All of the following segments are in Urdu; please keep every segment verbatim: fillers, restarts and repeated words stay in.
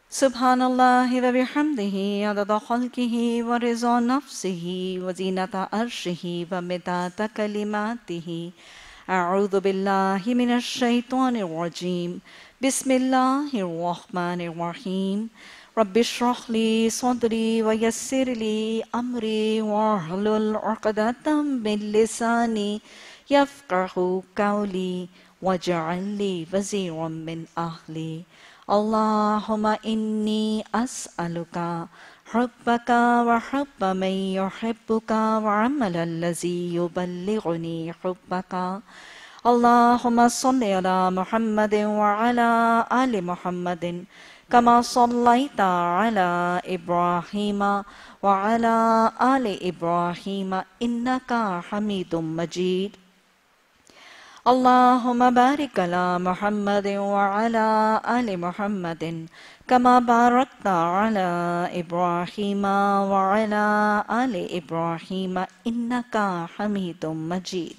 Subhanallah wa bihamdihi adada khalqihi wa riza nafsihi wa zinata arshihi wa midata kalimatihi. A'udhu billahi minash shaitanir rajim. Bismillahir rahmanir rahim. Rabbi shrah li sadri wa yassir li amri wahlul 'uqdatam min lisani yafqahu qawli waj'al li waziran min ahli. Allahumma inni as'aluka hubbaka wa hubba man yuhibbuka wa amala allazi yuballighuni hubbaka. Allahumma salli ala Muhammadin wa ala ali Muhammadin kama sallaita ala Ibrahima wa ala ali Ibrahima innaka Hamidum Majid. Allahumma barik ala Muhammadin wa ala ali Muhammadin kama barakta ala Ibrahima wa ala ali Ibrahima innaka Hamidum Majid.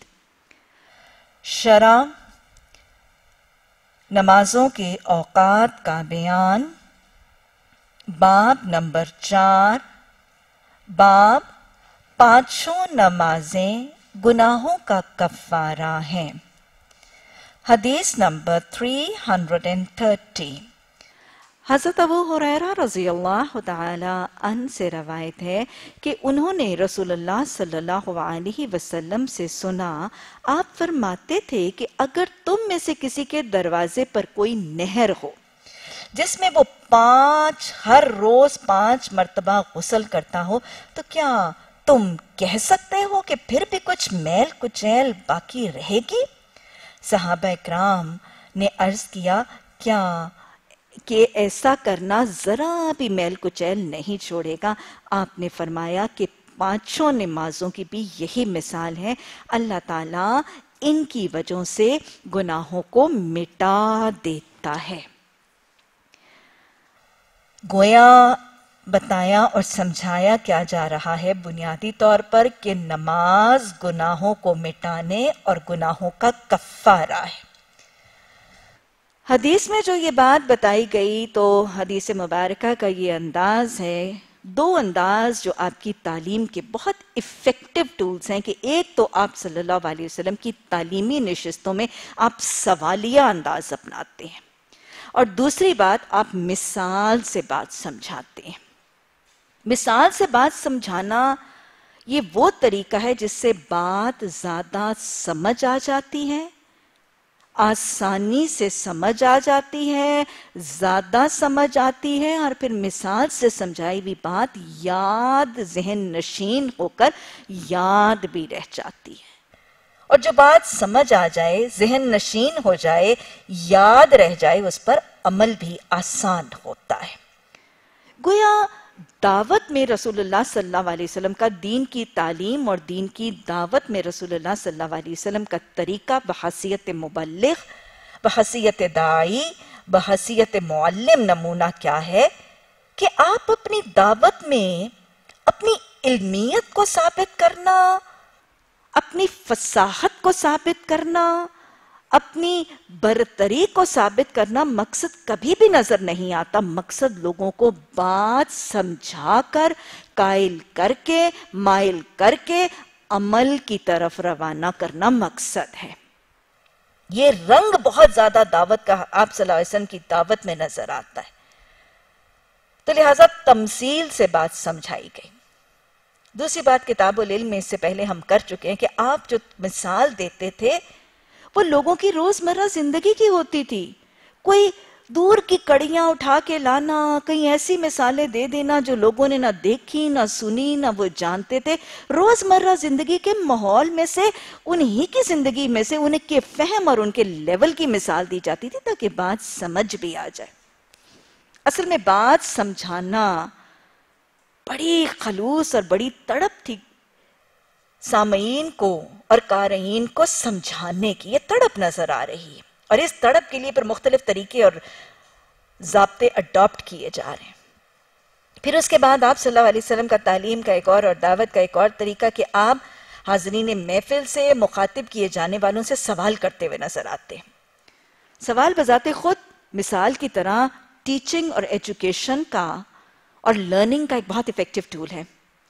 شرع نمازوں کے اوقات کا بیان. باب نمبر چار. باب پانچوں نمازیں گناہوں کا کفارہ ہیں. حدیث نمبر تین سو تیس. حضرت ابو ہریرہ رضی اللہ تعالی عنہ سے روایت ہے کہ انہوں نے رسول اللہ صلی اللہ علیہ وسلم سے سنا، آپ فرماتے تھے کہ اگر تم میں سے کسی کے دروازے پر کوئی نہر ہو جس میں وہ پانچ ہر روز پانچ مرتبہ غسل کرتا ہو تو کیا تم کہہ سکتے ہو کہ پھر بھی کچھ میل کچیل باقی رہے گی؟ صحابہ اکرام نے عرض کیا کیا کہ ایسا کرنا ذرا بھی میل کچیل نہیں چھوڑے گا؟ آپ نے فرمایا کہ پانچوں نمازوں کی بھی یہی مثال ہے، اللہ تعالیٰ ان کی وجہ سے گناہوں کو مٹا دیتا ہے. گویا بتایا اور سمجھایا کیا جا رہا ہے بنیادی طور پر کہ نماز گناہوں کو مٹانے اور گناہوں کا کفارہ ہے. حدیث میں جو یہ بات بتائی گئی تو حدیث مبارکہ کا یہ انداز ہے، دو انداز جو آپ کی تعلیم کے بہت افیکٹو ٹولز ہیں کہ ایک تو آپ صلی اللہ علیہ وسلم کی تعلیمی نشستوں میں آپ سوالیہ انداز اپناتے ہیں اور دوسری بات آپ مثال سے بات سمجھاتے ہیں. مثال سے بات سمجھانا یہ وہ طریقہ ہے جس سے بات زیادہ سمجھ آ جاتی ہے، آسانی سے سمجھ آ جاتی ہے، زیادہ سمجھ آتی ہے اور پھر مثال سے سمجھائی ہوئی بات یاد ذہن نشین ہو کر یاد بھی رہ جاتی ہے. اور جو بات سمجھ آ جائے، ذہن نشین ہو جائے، یاد رہ جائے، اس پر عمل بھی آسان ہوتا ہے. گویا دعوت میں رسول اللہ صلی اللہ علیہ وسلم کا، دین کی تعلیم اور دین کی دعوت میں رسول اللہ صلی اللہ علیہ وسلم کا طریقہ بحیثیت مبلغ، بحیثیت داعی، بحیثیت معلم نمونہ کیا ہے کہ آپ اپنی دعوت میں اپنی علمیت کو ثابت کرنا، اپنی فصاحت کو ثابت کرنا، اپنی برتری کو ثابت کرنا مقصد کبھی بھی نظر نہیں آتا. مقصد لوگوں کو بات سمجھا کر، قائل کر کے، مائل کر کے عمل کی طرف روانہ کرنا مقصد ہے. یہ رنگ بہت زیادہ دعوت کا آپ صلی اللہ علیہ وسلم کی دعوت میں نظر آتا ہے. تو لہٰذا تمثیل سے بات سمجھائی گئی. دوسری بات کتاب العلم میں اس سے پہلے ہم کر چکے ہیں کہ آپ جو مثال دیتے تھے وہ لوگوں کی روزمرہ زندگی کی ہوتی تھی. کوئی دور کی کڑیاں اٹھا کے لانا، کہیں ایسی مثالیں دے دینا جو لوگوں نے نہ دیکھی نہ سنی نہ وہ جانتے تھے. روزمرہ زندگی کے ماحول میں سے، انہی کی زندگی میں سے ان کے فہم اور ان کے لیول کی مثال دی جاتی تھی تاکہ بات سمجھ بھی آ جائے. اصل میں بات سمجھانا بڑی خلوص اور بڑی تڑپ تھی سامعین کو اور قارئین کو سمجھانے کی. یہ تڑپ نظر آ رہی ہے اور اس تڑپ کے لیے پر مختلف طریقے اور ضابطے اڈاپٹ کیے جا رہے ہیں. پھر اس کے بعد آپ صلی اللہ علیہ وسلم کا تعلیم کا ایک اور اور دعوت کا ایک اور طریقہ کہ آپ حاضرین محفل سے، مخاطب کیے جانے والوں سے سوال کرتے ہوئے نظر آتے ہیں. سوال بذات خود مثال کی طرح ٹیچنگ اور ایجوکیشن کا اور لرننگ کا ایک بہت افیکٹو ٹول ہے.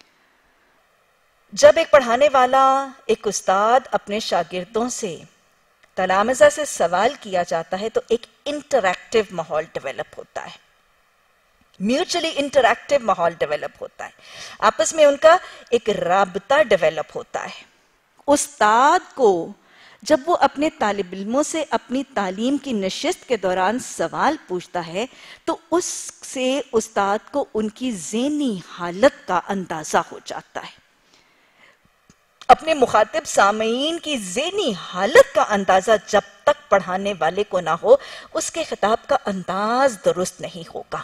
جب ایک پڑھانے والا، ایک استاد اپنے شاگردوں سے تلامذہ سے سوال کیا جاتا ہے تو ایک انٹریکٹیو ماحول ڈیولپ ہوتا ہے، میوچلی انٹریکٹیو ماحول ڈیولپ ہوتا ہے، آپس میں ان کا ایک رابطہ ڈیولپ ہوتا ہے. استاد کو جب وہ اپنے طالب علموں سے اپنی تعلیم کی نشست کے دوران سوال پوچھتا ہے تو اس سے استاد کو ان کی ذہنی حالت کا اندازہ ہو جاتا ہے. اپنے مخاطب سامعین کی ذہنی حالت کا اندازہ جب تک پڑھانے والے کو نہ ہو، اس کے خطاب کا انداز درست نہیں ہوگا.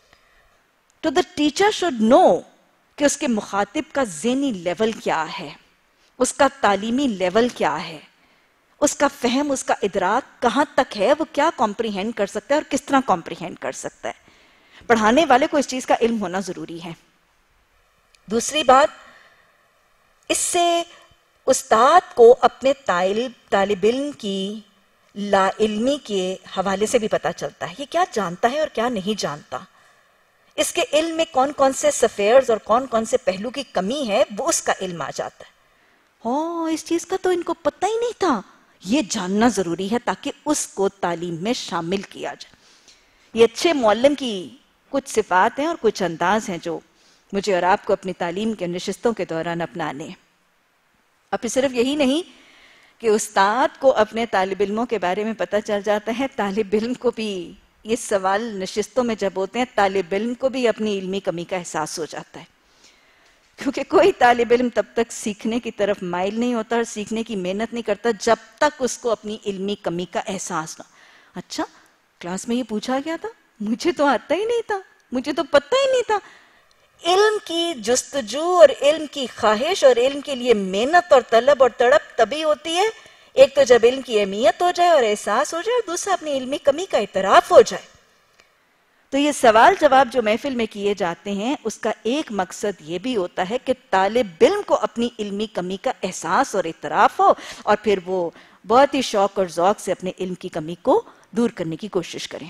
تو the teacher should know کہ اس کے مخاطب کا ذہنی لیول کیا ہے، اس کا تعلیمی لیول کیا ہے، اس کا فہم، اس کا ادراک کہاں تک ہے، وہ کیا کمپریہینڈ کر سکتا ہے اور کس طرح کمپریہینڈ کر سکتا ہے. پڑھانے والے کو اس چیز کا علم ہونا ضروری ہے. دوسری بات، اس سے استاد کو اپنے طالب علم کی لا علمی کے حوالے سے بھی پتہ چلتا ہے یہ کیا جانتا ہے اور کیا نہیں جانتا. اس کے علم میں کون کون سے سفیئرز اور کون کون سے پہلو کی کمی ہے، وہ اس کا علم آ جاتا ہے. ہاں، اس چیز کا تو ان کو پتہ ہی نہیں تھا. یہ جاننا ضروری ہے تاکہ اس کو تعلیم میں شامل کیا جائے. یہ اچھے معلم کی کچھ صفات ہیں اور کچھ انداز ہیں جو مجھے اور آپ کو اپنی تعلیم کے نشستوں کے دوران اپنانے ہیں. اب پھر صرف یہی نہیں کہ استاد کو اپنے طالب علموں کے بارے میں پتہ چل جاتا ہے، طالب علم کو بھی یہ سوال نشستوں میں جب ہوتے ہیں طالب علم کو بھی اپنی علمی کمی کا احساس ہو جاتا ہے. کیونکہ کوئی طالب علم تب تک سیکھنے کی طرف مائل نہیں ہوتا اور سیکھنے کی محنت نہیں کرتا جب تک اس کو اپنی علمی کمی کا احساس نہ. اچھا، کلاس میں یہ پوچھا گیا تھا، مجھے تو آتا ہی نہیں تھا، مجھے تو پتہ ہی نہیں تھا. علم کی جستجو اور علم کی خواہش اور علم کے لیے محنت اور طلب اور تڑپ تبھی ہوتی ہے، ایک تو جب علم کی اہمیت ہو جائے اور احساس ہو جائے، اور دوسرا اپنی علمی کمی کا اعتراف ہو جائے. تو یہ سوال جواب جو محفل میں کیے جاتے ہیں اس کا ایک مقصد یہ بھی ہوتا ہے کہ طالب علم کو اپنی علمی کمی کا احساس اور اعتراف ہو اور پھر وہ بہت ہی شوق اور ذوق سے اپنے علم کی کمی کو دور کرنے کی کوشش کریں.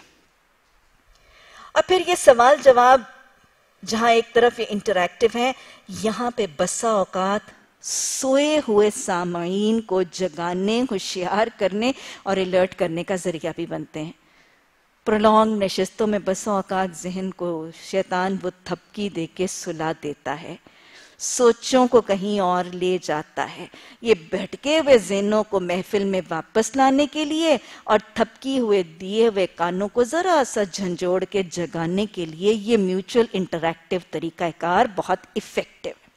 اور پھر یہ سوال جواب جہاں ایک طرف یہ انٹریکٹیو ہیں، یہاں پہ بسا اوقات سوئے ہوئے سامعین کو جگانے، ہوشیار کرنے اور الرٹ کرنے کا ذریعہ بھی بنتے ہیں. پرولونگ نشستوں میں بسا اوقات ذہن کو شیطان وہ تھپکی دے کے سلا دیتا ہے، سوچوں کو کہیں اور لے جاتا ہے. یہ بھٹکے ہوئے ذہنوں کو محفل میں واپس لانے کے لیے اور تھپکی ہوئے دیے ہوئے کانوں کو ذرا سا جھنجھوڑ کے جگانے کے لیے یہ میوچل انٹریکٹیو طریقہ کار بہت افیکٹو ہے.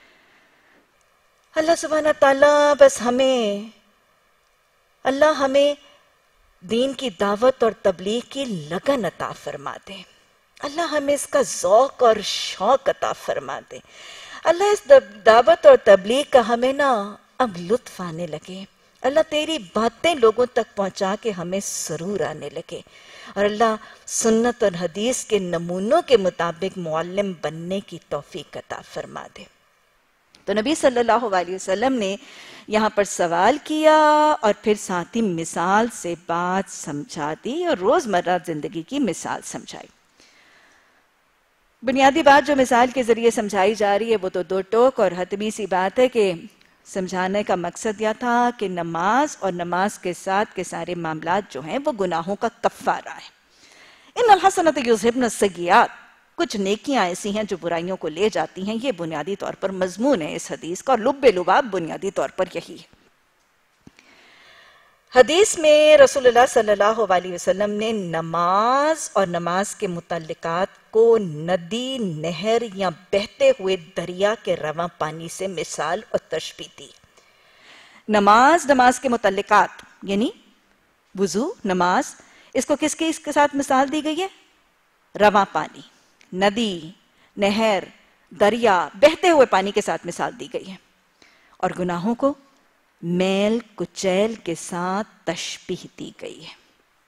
اللہ سبحانہ تعالیٰ بس ہمیں اللہ ہمیں دین کی دعوت اور تبلیغ کی لگن عطا فرما دے. اللہ ہمیں اس کا ذوق اور شوق عطا فرما دے. اللہ اس دعوت اور تبلیغ کا ہمیں نا اب لطف آنے لگے. اللہ تیری باتیں لوگوں تک پہنچا کے ہمیں سرور آنے لگے. اور اللہ سنت اور حدیث کے نمونوں کے مطابق معلم بننے کی توفیق عطا فرما دے. تو نبی صلی اللہ علیہ وسلم نے یہاں پر سوال کیا اور پھر ساتھ ہی مثال سے بات سمجھا دی اور روزمرہ زندگی کی مثال سمجھائی. بنیادی بات جو مثال کے ذریعے سمجھائی جا رہی ہے وہ تو دو ٹوک اور حتمی سی بات ہے کہ سمجھانے کا مقصد یہ تھا کہ نماز اور نماز کے ساتھ کے سارے معاملات جو ہیں وہ گناہوں کا کفارہ ہے. ان الحسنۃ یذھبن السیئات، کچھ نیکیاں ایسی ہیں جو برائیوں کو لے جاتی ہیں. یہ بنیادی طور پر مضمون ہے اس حدیث کا اور لب لباب بنیادی طور پر یہی ہے. حدیث میں رسول اللہ صلی اللہ علیہ وسلم نے نماز اور نماز کے متعلقات کو ندی، نہر یا بہتے ہوئے دریا کے رواں پانی سے مثال اور تشبیہ دی. نماز نماز کے متعلقات یعنی وضو، نماز، اس کو کس کے اس کے ساتھ مثال دی گئی ہے؟ رواں پانی، ندی، نہر، دریا، بہتے ہوئے پانی کے ساتھ مثال دی گئی ہے. اور گناہوں کو میل کچیل کے ساتھ تشبیہ دی گئی ہے.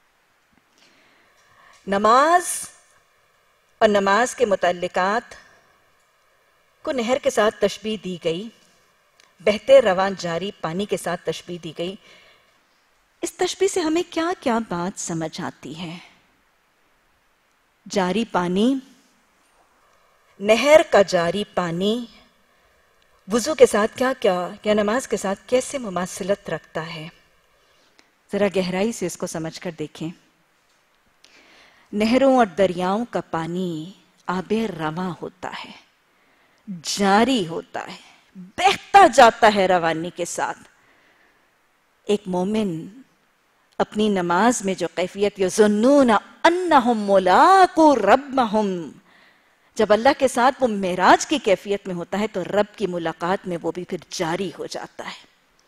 نماز اور نماز کے متعلقات کو نہر کے ساتھ تشبیہ دی گئی، بہتے رواں جاری پانی کے ساتھ تشبیہ دی گئی. اس تشبیہ سے ہمیں کیا کیا بات سمجھ آتی ہے؟ جاری پانی، نہر کا جاری پانی وضو کے ساتھ کیا کیا یا نماز کے ساتھ کیسے مماثلت رکھتا ہے؟ ذرا گہرائی سے اس کو سمجھ کر دیکھیں۔ نہروں اور دریاؤں کا پانی آب رواں ہوتا ہے، جاری ہوتا ہے، بہتا جاتا ہے روانی کے ساتھ۔ ایک مومن اپنی نماز میں جو کیفیت یظنون انہم ملاقو ربہم، جب اللہ کے ساتھ وہ معراج کی کیفیت میں ہوتا ہے تو رب کی ملاقات میں وہ بھی پھر جاری ہو جاتا ہے۔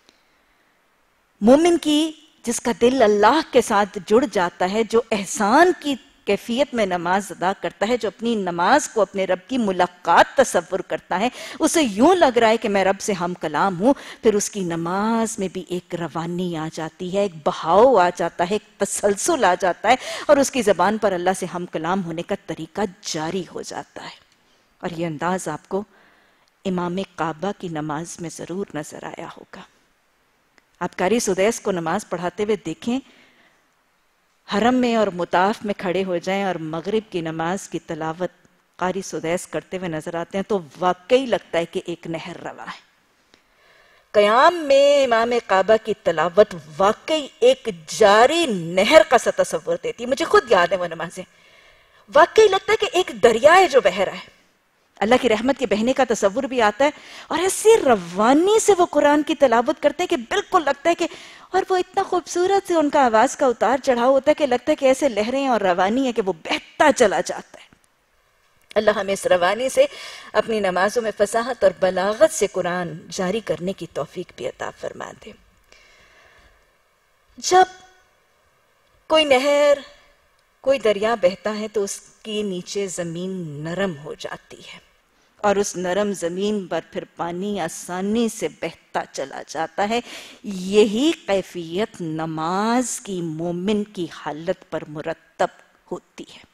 مومن کی جس کا دل اللہ کے ساتھ جڑ جاتا ہے، جو احسان کی کیفیت میں نماز ادا کرتا ہے، جو اپنی نماز کو اپنے رب کی ملاقات تصور کرتا ہے، اسے یوں لگ رہا ہے کہ میں رب سے ہم کلام ہوں، پھر اس کی نماز میں بھی ایک روانی آ جاتی ہے، ایک بہاؤ آ جاتا ہے، ایک تسلسل آ جاتا ہے، اور اس کی زبان پر اللہ سے ہم کلام ہونے کا طریقہ جاری ہو جاتا ہے۔ اور یہ انداز آپ کو امام کعبہ کی نماز میں ضرور نظر آیا ہوگا۔ آپ قاری سدیس کو نماز پڑھاتے ہوئے دیکھیں، حرم میں اور مطاف میں کھڑے ہو جائیں اور مغرب کی نماز کی تلاوت قاری سدیس کرتے ہوئے نظر آتے ہیں تو واقعی لگتا ہے کہ ایک نہر رواں ہے۔ قیام میں امام کعبہ کی تلاوت واقعی ایک جاری نہر کا سا تصور دیتی ہے۔ مجھے خود یاد ہے وہ نمازیں، واقعی لگتا ہے کہ ایک دریا ہے جو بہہ رہا ہے، اللہ کی رحمت کے بہنے کا تصور بھی آتا ہے، اور ایسی روانی سے وہ قرآن کی تلاوت کرتے ہیں کہ بالکل لگتا ہے کہ، اور وہ اتنا خوبصورت سے ان کا آواز کا اتار چڑھاؤ ہوتا ہے کہ لگتا ہے کہ ایسے لہریں اور روانی ہے کہ وہ بہتا چلا جاتا ہے۔ اللہ ہمیں اس روانی سے اپنی نمازوں میں فصاحت اور بلاغت سے قرآن جاری کرنے کی توفیق بھی عطا فرما دے۔ جب کوئی نہر، کوئی دریا بہتا ہے تو اس کی نیچے زمین نرم ہو جاتی ہے، اور اس نرم زمین پر پھر پانی آسانی سے بہتا چلا جاتا ہے۔ یہی کیفیت نماز کی مومن کی حالت پر مرتب ہوتی ہے۔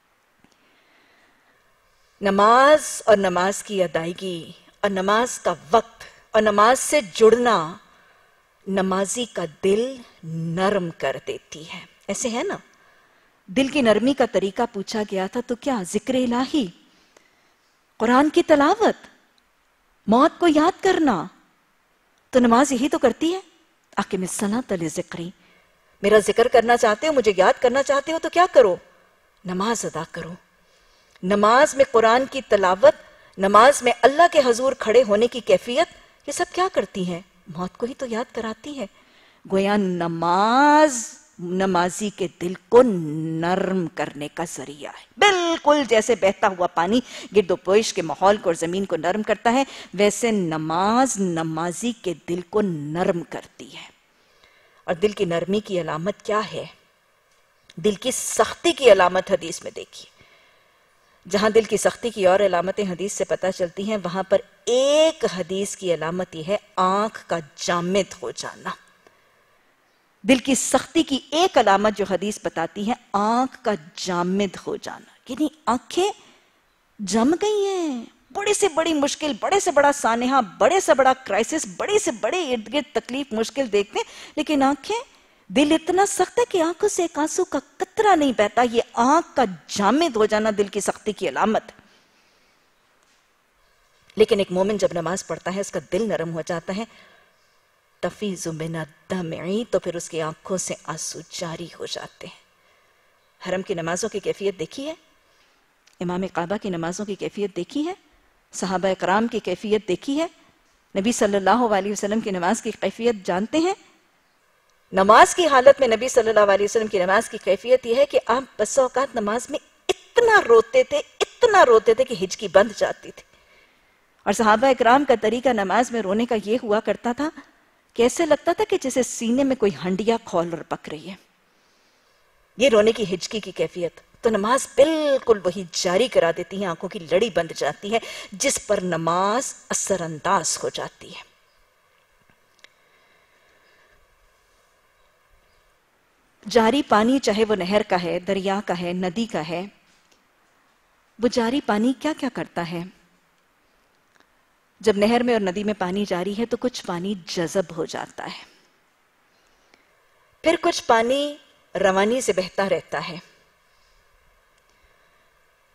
نماز اور نماز کی ادائیگی اور نماز کا وقت اور نماز سے جڑنا نمازی کا دل نرم کر دیتی ہے۔ ایسے ہے نا، دل کی نرمی کا طریقہ پوچھا گیا تھا تو کیا؟ ذکر الہی، قرآن کی تلاوت، موت کو یاد کرنا۔ تو نماز یہی تو کرتی ہے، اقم الصلاۃ لذکری، میرا ذکر کرنا چاہتے ہو، مجھے یاد کرنا چاہتے ہو تو کیا کرو؟ نماز ادا کرو۔ نماز میں قرآن کی تلاوت، نماز میں اللہ کے حضور کھڑے ہونے کی کیفیت، یہ سب کیا کرتی ہیں؟ موت کو ہی تو یاد کراتی ہے۔ گویا نماز نمازی کے دل کو نرم کرنے کا ذریعہ ہے۔ بالکل جیسے بہتا ہوا پانی گرد و پیش کے ماحول کو اور زمین کو نرم کرتا ہے، ویسے نماز نمازی کے دل کو نرم کرتی ہے۔ اور دل کی نرمی کی علامت کیا ہے؟ دل کی سختی کی علامت حدیث میں دیکھیے۔ جہاں دل کی سختی کی اور علامتیں حدیث سے پتہ چلتی ہیں، وہاں پر ایک حدیث کی علامت یہ ہے آنکھ کا جامد ہو جانا۔ دل کی سختی کی ایک علامت جو حدیث بتاتی ہے، آنکھ کا جامد ہو جانا، یعنی آنکھیں جم گئی ہیں۔ بڑی سے بڑی مشکل، بڑے سے بڑا سانحہ، بڑے سے بڑا کرائسس، بڑے سے بڑے ارد گرد تکلیف مشکل دیکھتے ہیں، لیکن آنکھیں، دل اتنا سخت ہے کہ آنکھوں سے ایک آنسو کا قطرہ نہیں بہتا۔ یہ آنکھ کا جامد ہو جانا دل کی سختی کی علامت۔ لیکن ایک مومن جب نماز پڑھتا ہے، اس کا دل نرم ہو جاتا ہے، تفیض من الدمع، تو پھر اس کی آنکھوں سے آنسو جاری ہو جاتے ہیں۔ حرم کی نمازوں کی کیفیت دیکھی ہے، امام کعبہ کی نمازوں کی کیفیت دیکھی ہے، صحابہ اکرام کی کیفیت دیکھی ہے، نبی صلی اللہ علیہ وسلم کی نماز کی کیفیت جانتے ہیں۔ نماز کی حالت میں نبی صلی اللہ علیہ وسلم کی نماز کی کیفیت یہ ہے کہ آپ بس اوقات نماز میں اتنا روتے تھے، اتنا روتے تھے کہ ہچکی بند جاتی تھی۔ اور صحابہ اکرام کا طریقہ نماز میں رونے کا یہ ہوا کرتا تھا کہ ایسے لگتا تھا کہ جیسے سینے میں کوئی ہنڈیا کھول اور پک رہی ہے۔ یہ رونے کی ہچکی کی کیفیت تو نماز بالکل وہی جاری کرا دیتی ہے، آنکھوں کی لڑی بند جاتی ہے جس پر نماز اثر انداز ہو جاتی ہے۔ جاری پانی چاہے وہ نہر کا ہے، دریا کا ہے، ندی کا ہے، وہ جاری پانی کیا کیا کرتا ہے؟ جب نہر میں اور ندی میں پانی جاری ہے تو کچھ پانی جذب ہو جاتا ہے، پھر کچھ پانی روانی سے بہتا رہتا ہے۔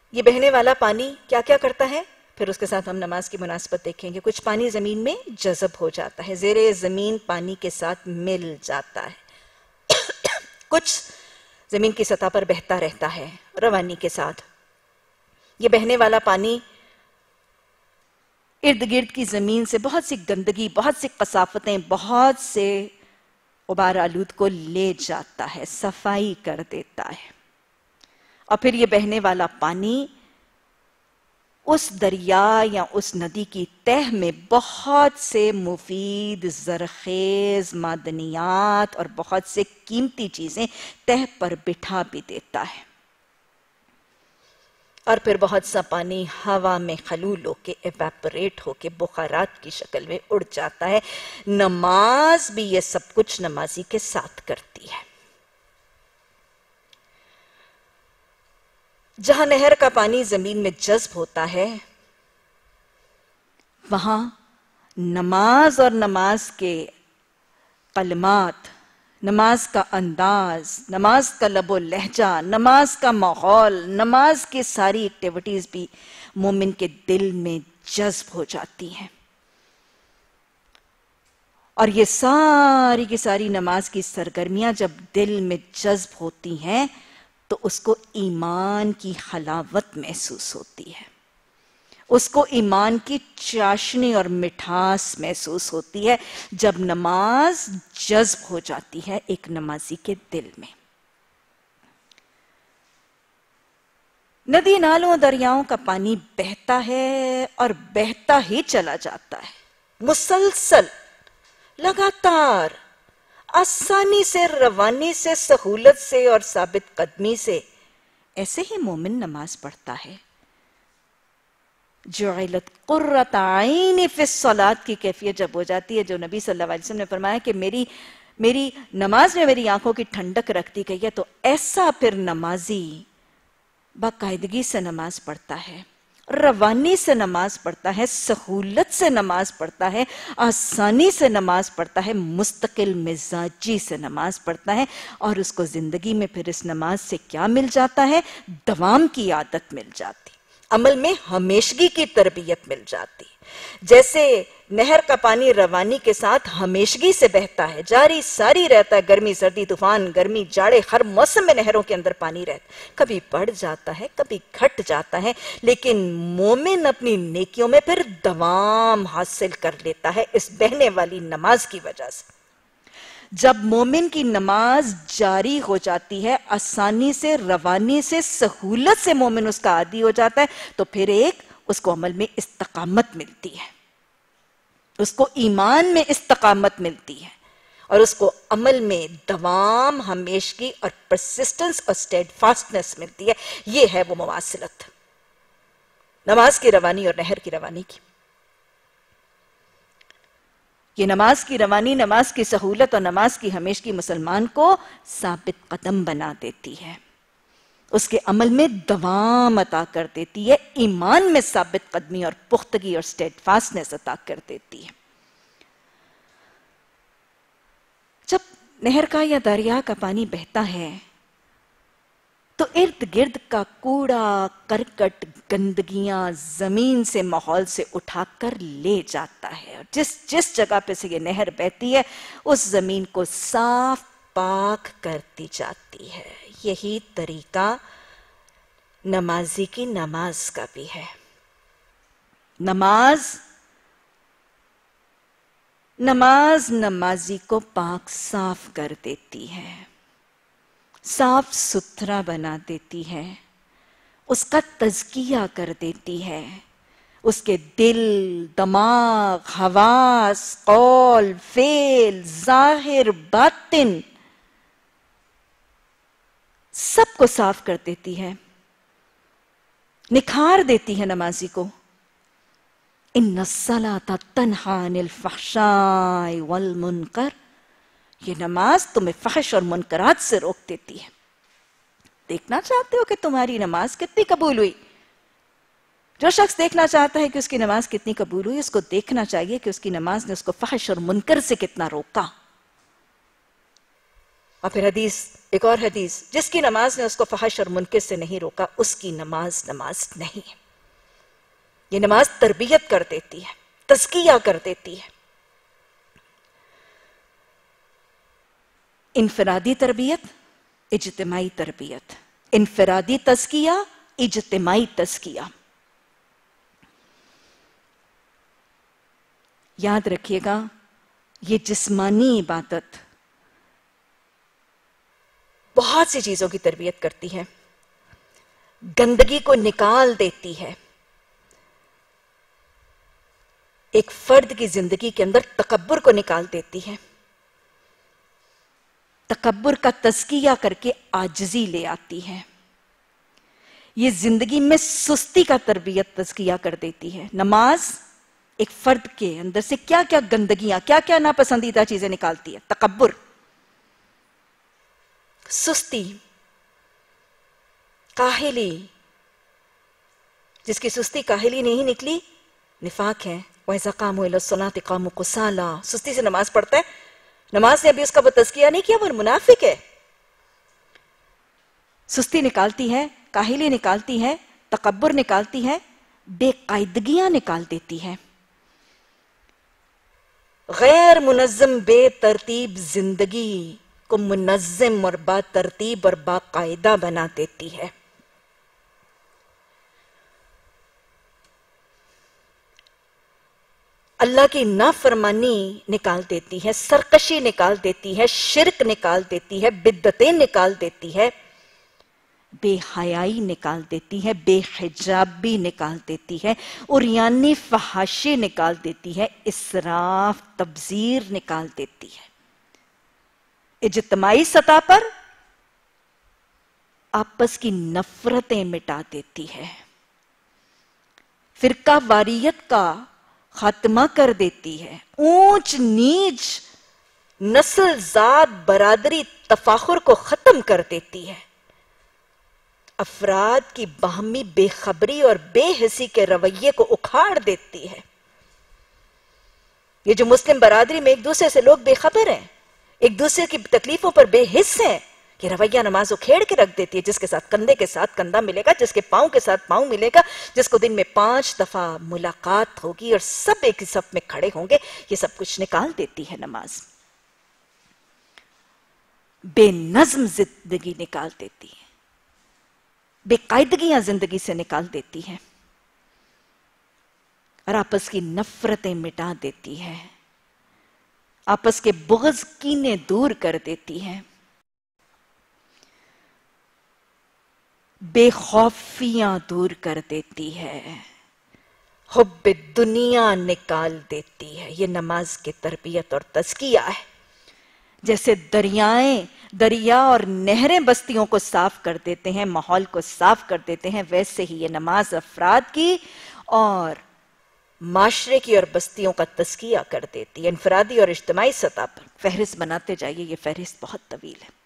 یہ بہنے والا پانی کیا کیا کرتا ہے؟ پھر اس کے ساتھ ہم نماز کی مناسبت دیکھیں گے. کچھ پانی زمین میں جذب ہو جاتا ہے، زیر زمین پانی کے ساتھ مل جاتا ہے. کچھ زمین کی سطح پر بہتا رہتا ہے روانی کے ساتھ. یہ بہنے والا پانی ارد گرد کی زمین سے بہت سی گندگی، بہت سی کثافتیں، بہت سے غبار آلود کو لے جاتا ہے، صفائی کر دیتا ہے. اور پھر یہ بہنے والا پانی اس دریا یا اس ندی کی تہہ میں بہت سے مفید زرخیز معدنیات اور بہت سے قیمتی چیزیں تہہ پر بٹھا بھی دیتا ہے. اور پھر بہت سا پانی ہوا میں خلول ہو کے ایواپوریٹ ہو کے بخارات کی شکل میں اڑ جاتا ہے. نماز بھی یہ سب کچھ نمازی کے ساتھ کرتی ہے. جہاں نہر کا پانی زمین میں جذب ہوتا ہے وہاں نماز اور نماز کے کلمات، نماز کا انداز، نماز کا لب و لہجہ، نماز کا ماحول، نماز کی ساری ایکٹیویٹیز بھی مومن کے دل میں جذب ہو جاتی ہیں. اور یہ ساری کی ساری نماز کی سرگرمیاں جب دل میں جذب ہوتی ہیں تو اس کو ایمان کی حلاوت محسوس ہوتی ہے، اس کو ایمان کی چاشنی اور مٹھاس محسوس ہوتی ہے جب نماز جذب ہو جاتی ہے ایک نمازی کے دل میں. ندی نالوں دریاؤں کا پانی بہتا ہے اور بہتا ہی چلا جاتا ہے، مسلسل، لگاتار، آسانی سے، روانی سے، سہولت سے اور ثابت قدمی سے. ایسے ہی مومن نماز پڑھتا ہے. جعلت قرۃ عینی فی الصلاۃ کی کیفیت جب ہو جاتی ہے، جو نبی صلی اللہ علیہ وسلم نے فرمایا کہ میری میری نماز میں میری آنکھوں کی ٹھنڈک رکھ دی گئی ہے، تو ایسا پھر نمازی باقاعدگی سے نماز پڑھتا ہے، روانی سے نماز پڑھتا ہے، سہولت سے نماز پڑھتا ہے، آسانی سے نماز پڑھتا ہے، مستقل مزاجی سے نماز پڑھتا ہے. اور اس کو زندگی میں پھر اس نماز سے کیا مل جاتا ہے؟ دوام کی عادت مل جاتی، عمل میں ہمیشگی کی تربیت مل جاتی. جیسے نہر کا پانی روانی کے ساتھ ہمیشگی سے بہتا ہے، جاری ساری رہتا ہے، گرمی سردی طوفان، گرمی جاڑے، ہر موسم میں نہروں کے اندر پانی رہتا ہے، کبھی بڑھ جاتا ہے، کبھی گھٹ جاتا ہے، لیکن مومن اپنی نیکیوں میں پھر دوام حاصل کر لیتا ہے اس بہنے والی نماز کی وجہ سے. جب مومن کی نماز جاری ہو جاتی ہے، آسانی سے، روانی سے، سہولت سے مومن اس کا عادی ہو جاتا ہے، تو پھر ایک اس کو عمل میں استقامت ملتی ہے، اس کو ایمان میں استقامت ملتی ہے، اور اس کو عمل میں دوام، ہمیشگی اور پرسسٹنس اور سٹیڈ فاسٹنس ملتی ہے. یہ ہے وہ مواصلت نماز کی روانی اور نہر کی روانی کی. یہ نماز کی روانی، نماز کی سہولت اور نماز کی ہمیشگی مسلمان کو ثابت قدم بنا دیتی ہے، اس کے عمل میں دوام عطا کر دیتی ہے، ایمان میں ثابت قدمی اور پختگی اور سٹیڈ فاسٹنس عطا کر دیتی ہے. جب نہر کا یا دریا کا پانی بہتا ہے تو ارد گرد کا کوڑا کرکٹ، گندگیاں زمین سے، ماحول سے اٹھا کر لے جاتا ہے، اور جس جس جگہ پہ سے یہ نہر بہتی ہے اس زمین کو صاف پاک کرتی جاتی ہے. یہی طریقہ نمازی کی نماز کا بھی ہے. نماز نماز نمازی کو پاک صاف کر دیتی ہے، صاف ستھرا بنا دیتی ہے، اس کا تزکیہ کر دیتی ہے، اس کے دل، دماغ، حواس، قول، فعل، ظاہر، باطن سب کو صاف کر دیتی ہے، نکھار دیتی ہے نمازی کو. ان الصلاۃ تنہی عن الفحشاء والمنکر، یہ نماز تمہیں فحش اور منکرات سے روک دیتی ہے. دیکھنا چاہتے ہو کہ تمہاری نماز کتنی قبول ہوئی؟ جو شخص دیکھنا چاہتا ہے کہ اس کی نماز کتنی قبول ہوئی، اس کو دیکھنا چاہیے کہ اس کی نماز نے اس کو فحش اور منکر سے کتنا روکا. اور پھر حدیث، ایک اور حدیث، جس کی نماز نے اس کو فحش اور منکر سے نہیں روکا اس کی نماز نماز نہیں ہے۔ یہ نماز تربیت کر دیتی ہے، تزکیہ کر دیتی ہے۔ انفرادی تربیت، اجتماعی تربیت، انفرادی تزکیہ، اجتماعی تزکیہ۔ یاد رکھیے گا، یہ جسمانی عبادت بہت سی چیزوں کی تربیت کرتی ہے، گندگی کو نکال دیتی ہے، ایک فرد کی زندگی کے اندر تکبر کو نکال دیتی ہے، تکبر کا تزکیہ کر کے عاجزی لے آتی ہے، یہ زندگی میں سستی کا تربیت تزکیہ کر دیتی ہے۔ نماز ایک فرد کے اندر سے کیا کیا گندگیاں، کیا کیا ناپسندیدہ چیزیں نکالتی ہے؟ تکبر، سستی، کاہلی۔ جس کی سستی کاہلی نہیں نکلی نفاق ہے۔ وَإِذَا قَامُوا إِلَى الصَّلَاةِ قَامُوا كُسَالَىٰ، سستی سے نماز پڑھتا ہے، نماز نے ابھی اس کا وہ تزکیہ نہیں کیا، وہ منافق ہے۔ سستی نکالتی ہے، کاہلی نکالتی ہے، تکبر نکالتی ہے، بے قاعدگیاں نکال دیتی ہے، غیر منظم بے ترتیب زندگی کو منظم اور با ترتیب اور باقاعدہ بنا دیتی ہے۔ اللہ کی نافرمانی نکال دیتی ہے، سرکشی نکال دیتی ہے، شرک نکال دیتی ہے، بدعتیں نکال دیتی ہے، بے حیائی نکال دیتی ہے، بے حجابی نکال دیتی ہے، عریانی فحاشی نکال دیتی ہے، اسراف تبذیر نکال دیتی ہے۔ اجتماعی سطح پر آپس کی نفرتیں مٹا دیتی ہے، فرقہ واریت کا خاتمہ کر دیتی ہے، اونچ نیچ، نسل، ذات، برادری، تفاخر کو ختم کر دیتی ہے، افراد کی باہمی بے خبری اور بے حسی کے رویے کو اکھاڑ دیتی ہے۔ یہ جو مسلم برادری میں ایک دوسرے سے لوگ بے خبر ہیں، ایک دوسرے کی تکلیفوں پر بے حس ہیں، یہ رویہ نماز اکھیڑ کے رکھ دیتی ہے۔ جس کے ساتھ کندھے کے ساتھ کندھا ملے گا، جس کے پاؤں کے ساتھ پاؤں ملے گا، جس کو دن میں پانچ دفعہ ملاقات ہوگی اور سب ایک صف میں کھڑے ہوں گے، یہ سب کچھ نکال دیتی ہے نماز۔ بے نظم زندگی نکال دیتی ہے، بے قاعدگیاں زندگی سے نکال دیتی ہے، اور آپس کی نفرتیں مٹا دیتی ہے، آپس کے بغض کینے دور کر دیتی ہے، بے خوفیاں دور کر دیتی ہے، حب دنیا نکال دیتی ہے۔ یہ نماز کی تربیت اور تزکیہ ہے۔ جیسے دریائیں، دریا اور نہریں بستیوں کو صاف کر دیتے ہیں، ماحول کو صاف کر دیتے ہیں، ویسے ہی یہ نماز افراد کی اور معاشرے کی اور بستیوں کا تزکیہ کر دیتی ہے، انفرادی اور اجتماعی سطح پر۔ فہرست بناتے جائیے، یہ فہرست بہت طویل ہے۔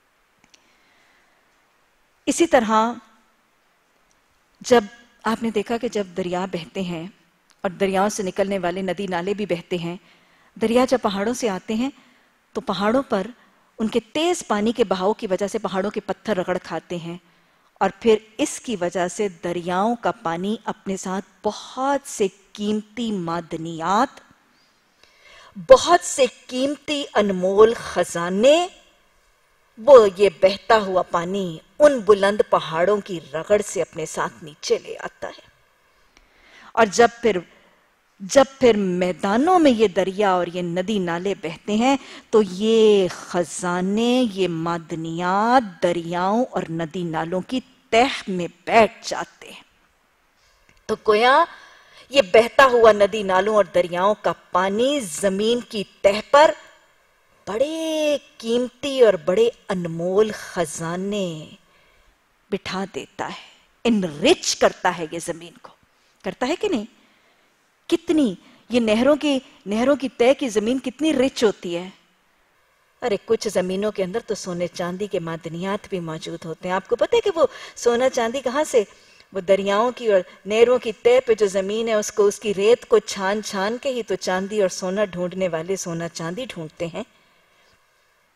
اسی طرح جب آپ نے دیکھا کہ جب دریا بہتے ہیں اور دریاؤں سے نکلنے والے ندی نالے بھی بہتے ہیں، دریا جب پہاڑوں سے آتے ہیں تو پہاڑوں پر ان کے تیز پانی کے بہاؤ کی وجہ سے پہاڑوں کے پتھر رگڑ کھاتے ہیں، اور پھر اس کی وجہ سے دریاؤں کا پانی اپنے ساتھ بہت سے قیمتی معدنیات، بہت سے قیمتی انمول خزانے، وہ یہ بہتا ہوا پانی ان بلند پہاڑوں کی رگڑ سے اپنے ساتھ نیچے لے آتا ہے۔ اور جب پھر جب پھر میدانوں میں یہ دریا اور یہ ندی نالے بہتے ہیں تو یہ خزانے، یہ معدنیات دریاؤں اور ندی نالوں کی تہ میں بیٹھ جاتے ہیں۔ تو گویا یہ بہتا ہوا ندی نالوں اور دریاؤں کا پانی زمین کی تہ پر بڑے قیمتی اور بڑے انمول خزانے بٹھا دیتا ہے، انرچ کرتا ہے یہ زمین کو، کرتا ہے کہ نہیں؟ کتنی یہ نہروں کی نہروں کی تہ کی زمین کتنی رچ ہوتی ہے۔ ارے کچھ زمینوں کے اندر تو سونے چاندی کے معدنیات بھی موجود ہوتے ہیں۔ آپ کو پتہ ہے کہ وہ سونا چاندی کہاں سے؟ وہ دریاؤں کی اور نہروں کی تہ پہ جو زمین ہے اس کو، اس کی ریت کو چھان چھان کے ہی تو چاندی اور سونا ڈھونڈنے والے سونا چاندی ڈھونڈتے ہیں۔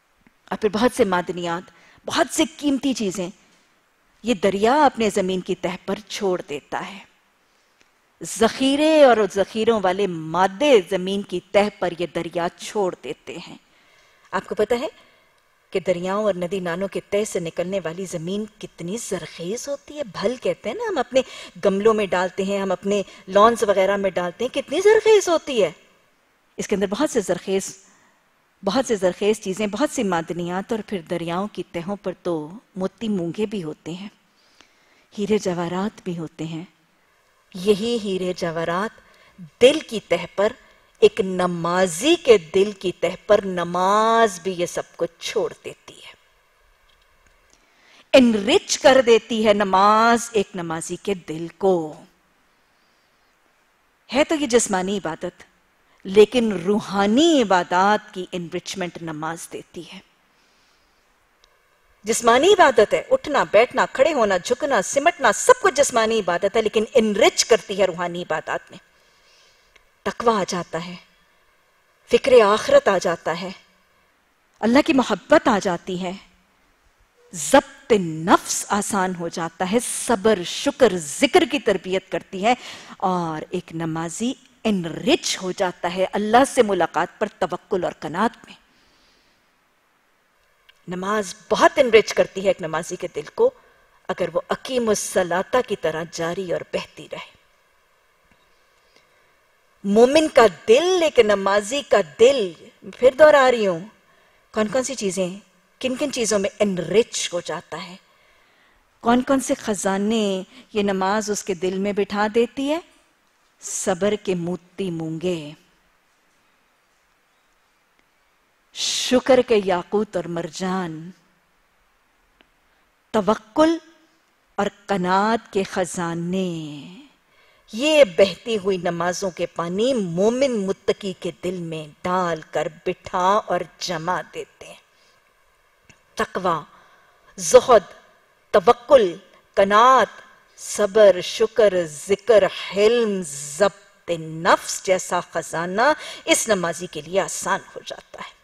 اور پھر بہت سے معدنیات، بہت سے قیمتی چیزیں یہ دریا اپنے زمین کی تہہ پر چھوڑ دیتا ہے. ذخیرے اور ذخیروں والے مادے زمین کی تہہ پر یہ دریا چھوڑ دیتے ہیں. آپ کو پتہ ہے کہ دریاؤں اور ندی نالوں کے تہہ سے نکلنے والی زمین کتنی زرخیز ہوتی ہے؟ بھل کہتے ہیں نا، ہم اپنے گملوں میں ڈالتے ہیں، ہم اپنے لانز وغیرہ میں ڈالتے ہیں، کتنی زرخیز ہوتی ہے. اس کے اندر بہت سے زرخیز بہت سے زرخیز چیزیں، بہت سی معدنیات، اور پھر دریاؤں کی تہوں پر تو موتی مونگے بھی ہوتے ہیں، ہیرے جواہرات بھی ہوتے ہیں. یہی ہیرے جواہرات دل کی تہہ پر، ایک نمازی کے دل کی تہہ پر نماز بھی یہ سب کچھ چھوڑ دیتی ہے، انرچ کر دیتی ہے نماز ایک نمازی کے دل کو. ہے تو یہ جسمانی عبادت، لیکن روحانی عبادات کی انرچمنٹ نماز دیتی ہے. جسمانی عبادت ہے، اٹھنا بیٹھنا کھڑے ہونا جھکنا سمٹنا سب کچھ جسمانی عبادت ہے، لیکن انرچ کرتی ہے روحانی عبادات میں. تقویٰ آ جاتا ہے، فکر آخرت آ جاتا ہے، اللہ کی محبت آ جاتی ہے، ضبط نفس آسان ہو جاتا ہے، صبر شکر ذکر کی تربیت کرتی ہے، اور ایک نمازی انرچ ہو جاتا ہے اللہ سے ملاقات پر توکل اور قناعت میں. نماز بہت انرچ کرتی ہے ایک نمازی کے دل کو، اگر وہ اقیم الصلاۃ کی طرح جاری اور بہتی رہے. مومن کا دل، ایک نمازی کا دل، پھر دوہرا رہی ہوں، کون کون سی چیزیں، کن کن چیزوں میں انرچ ہو جاتا ہے، کون کون سے خزانے یہ نماز اس کے دل میں بٹھا دیتی ہے؟ صبر کے موتی مونگے، شکر کے یاقوت اور مرجان، توکل اور قناعت کے خزانے. یہ بہتی ہوئی نمازوں کے پانی مومن متقی کے دل میں ڈال کر بٹھا اور جما دیتے ہیں. تقویٰ، زہد، توکل، قناعت، صبر شکر ذکر حلم ضبط نفس جیسا خزانہ اس نمازی کے لیے آسان ہو جاتا ہے.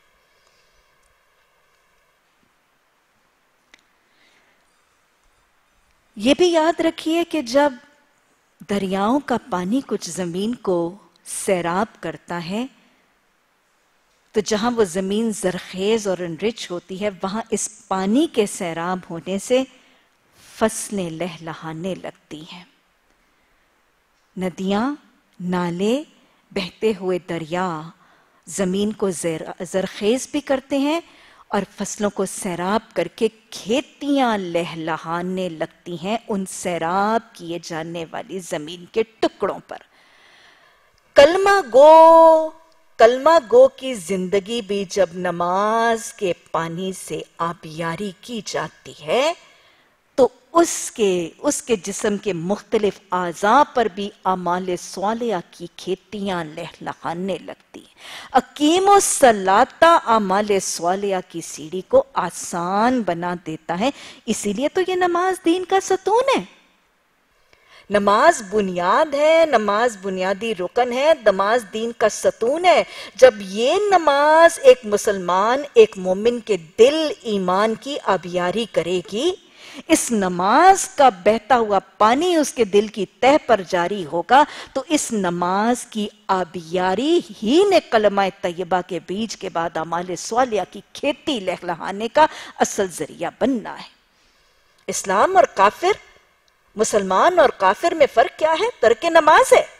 یہ بھی یاد رکھیے کہ جب دریاؤں کا پانی کچھ زمین کو سیراب کرتا ہے تو جہاں وہ زمین زرخیز اور انرچ ہوتی ہے، وہاں اس پانی کے سیراب ہونے سے فصلیں لہلہانے لگتی ہیں. ندیاں، نالے، بہتے ہوئے دریا زمین کو زرخیز بھی کرتے ہیں اور فصلوں کو سیراب کر کے کھیتیاں لہلہانے لگتی ہیں ان سیراب کیے جانے والی زمین کے ٹکڑوں پر. کلمہ گو کلمہ گو کی زندگی بھی جب نماز کے پانی سے آبیاری کی جاتی ہے تو اس کے اس کے جسم کے مختلف اعضاء پر بھی اعمال صالحہ کی کھیتیاں لہلہانے لگتی ہیں. اقیم الصلاۃ اعمال صالحہ کی سیڑھی کو آسان بنا دیتا ہے. اسی لیے تو یہ نماز دین کا ستون ہے. نماز بنیاد ہے، نماز بنیادی رکن ہے، نماز دین کا ستون ہے. جب یہ نماز ایک مسلمان، ایک مومن کے دل ایمان کی آبیاری کرے گی، اس نماز کا بہتا ہوا پانی اس کے دل کی تہہ پر جاری ہوگا، تو اس نماز کی آبیاری ہی نے کلمہ طیبہ کے بیج کے بعد اعمال صالحہ کی کھیتی لہلہانے کا اصل ذریعہ بننا ہے. اسلام اور کافر، مسلمان اور کافر میں فرق کیا ہے؟ ترک نماز ہے.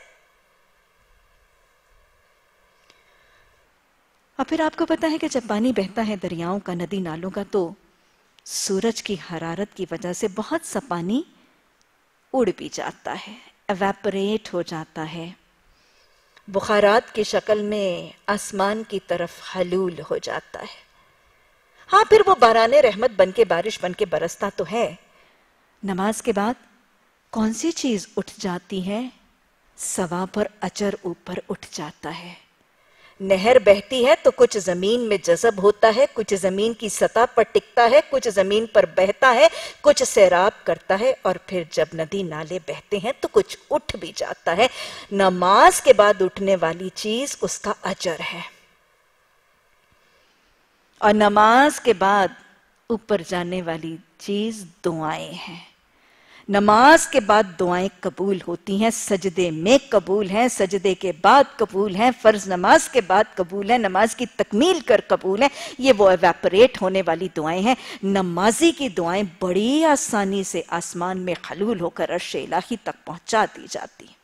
اور پھر آپ کو پتا ہے کہ جب پانی بہتا ہے دریاؤں کا، ندی نالوں کا، تو سورج کی حرارت کی وجہ سے بہت سا پانی اڑ بھی جاتا ہے، ایواپوریٹ ہو جاتا ہے، بخارات کی شکل میں آسمان کی طرف حلول ہو جاتا ہے. ہاں پھر وہ باران رحمت بن کے بارش بن کے برستا تو ہے. نماز کے بعد کون سی چیز اٹھ جاتی ہے؟ ثواب اور اجر اوپر اٹھ جاتا ہے. نہر بہتی ہے تو کچھ زمین میں جذب ہوتا ہے، کچھ زمین کی سطح پر ٹکتا ہے، کچھ زمین پر بہتا ہے، کچھ سیراب کرتا ہے، اور پھر جب ندی نالے بہتے ہیں تو کچھ اٹھ بھی جاتا ہے. نماز کے بعد اٹھنے والی چیز اس کا اجر ہے. اور نماز کے بعد اوپر جانے والی چیز دعائیں ہیں. نماز کے بعد دعائیں قبول ہوتی ہیں، سجدے میں قبول ہیں، سجدے کے بعد قبول ہیں، فرض نماز کے بعد قبول ہیں، نماز کی تکمیل کر قبول ہیں. یہ وہ ایواپریٹ ہونے والی دعائیں ہیں. نمازی کی دعائیں بڑی آسانی سے آسمان میں خلول ہو کر عرش الہی تک پہنچا دی جاتی ہیں.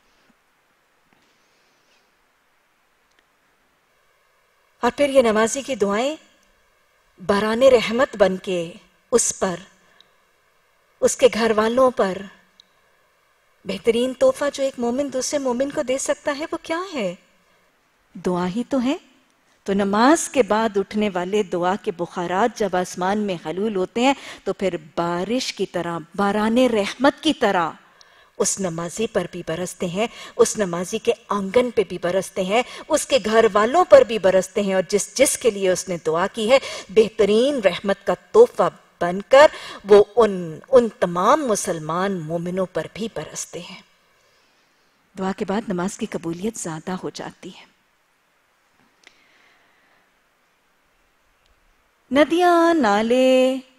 اور پھر یہ نمازی کی دعائیں باران رحمت بن کے اس پر، اس کے گھر والوں پر، بہترین تحفہ جو ایک مومن دوسرے مومن کو دے سکتا ہے وہ کیا ہے؟ دعا ہی تو ہے. تو نماز کے بعد اٹھنے والے دعا کے بخارات جب آسمان میں حلول ہوتے ہیں تو پھر بارش کی طرح، باران رحمت کی طرح اس نمازی پر بھی برستے ہیں، اس نمازی کے آنگن پہ بھی برستے ہیں، اس کے گھر والوں پر بھی برستے ہیں، اور جس جس کے لیے اس نے دعا کی ہے بہترین رحمت کا تحفہ بن کر وہ ان ان تمام مسلمان مومنوں پر بھی برستے ہیں. دعا کے بعد نماز کی قبولیت زیادہ ہو جاتی ہے. ندیاں، نالے،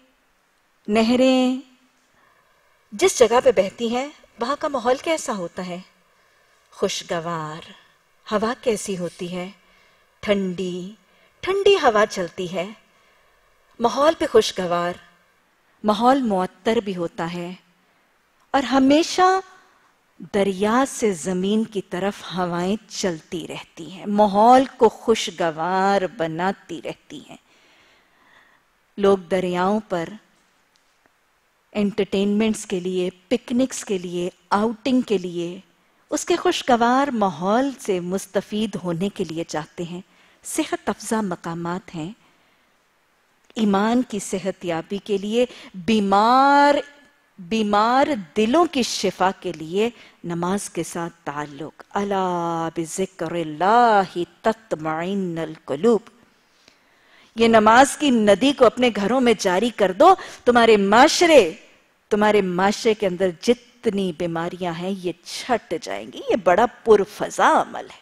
نہریں جس جگہ پہ بہتی ہیں وہاں کا ماحول کیسا ہوتا ہے؟ خوشگوار. ہوا کیسی ہوتی ہے؟ ٹھنڈی ٹھنڈی ہوا چلتی ہے. ماحول پہ خوشگوار، ماحول معطر بھی ہوتا ہے. اور ہمیشہ دریا سے زمین کی طرف ہوائیں چلتی رہتی ہیں، ماحول کو خوشگوار بناتی رہتی ہیں. لوگ دریاؤں پر انٹرٹینمنٹس کے لیے، پکنکس کے لیے، آؤٹنگ کے لیے، اس کے خوشگوار ماحول سے مستفید ہونے کے لیے چاہتے ہیں. صحت افزا مقامات ہیں. ایمان کی صحت یابی کے لیے، بیمار بیمار دلوں کی شفا کے لیے نماز کے ساتھ تعلق. الا بذکر اللہ تطمئن القلوب. یہ نماز کی ندی کو اپنے گھروں میں جاری کر دو، تمہارے معاشرے تمہارے معاشرے کے اندر جتنی بیماریاں ہیں یہ چھٹ جائیں گی. یہ بڑا پرفضا عمل ہے.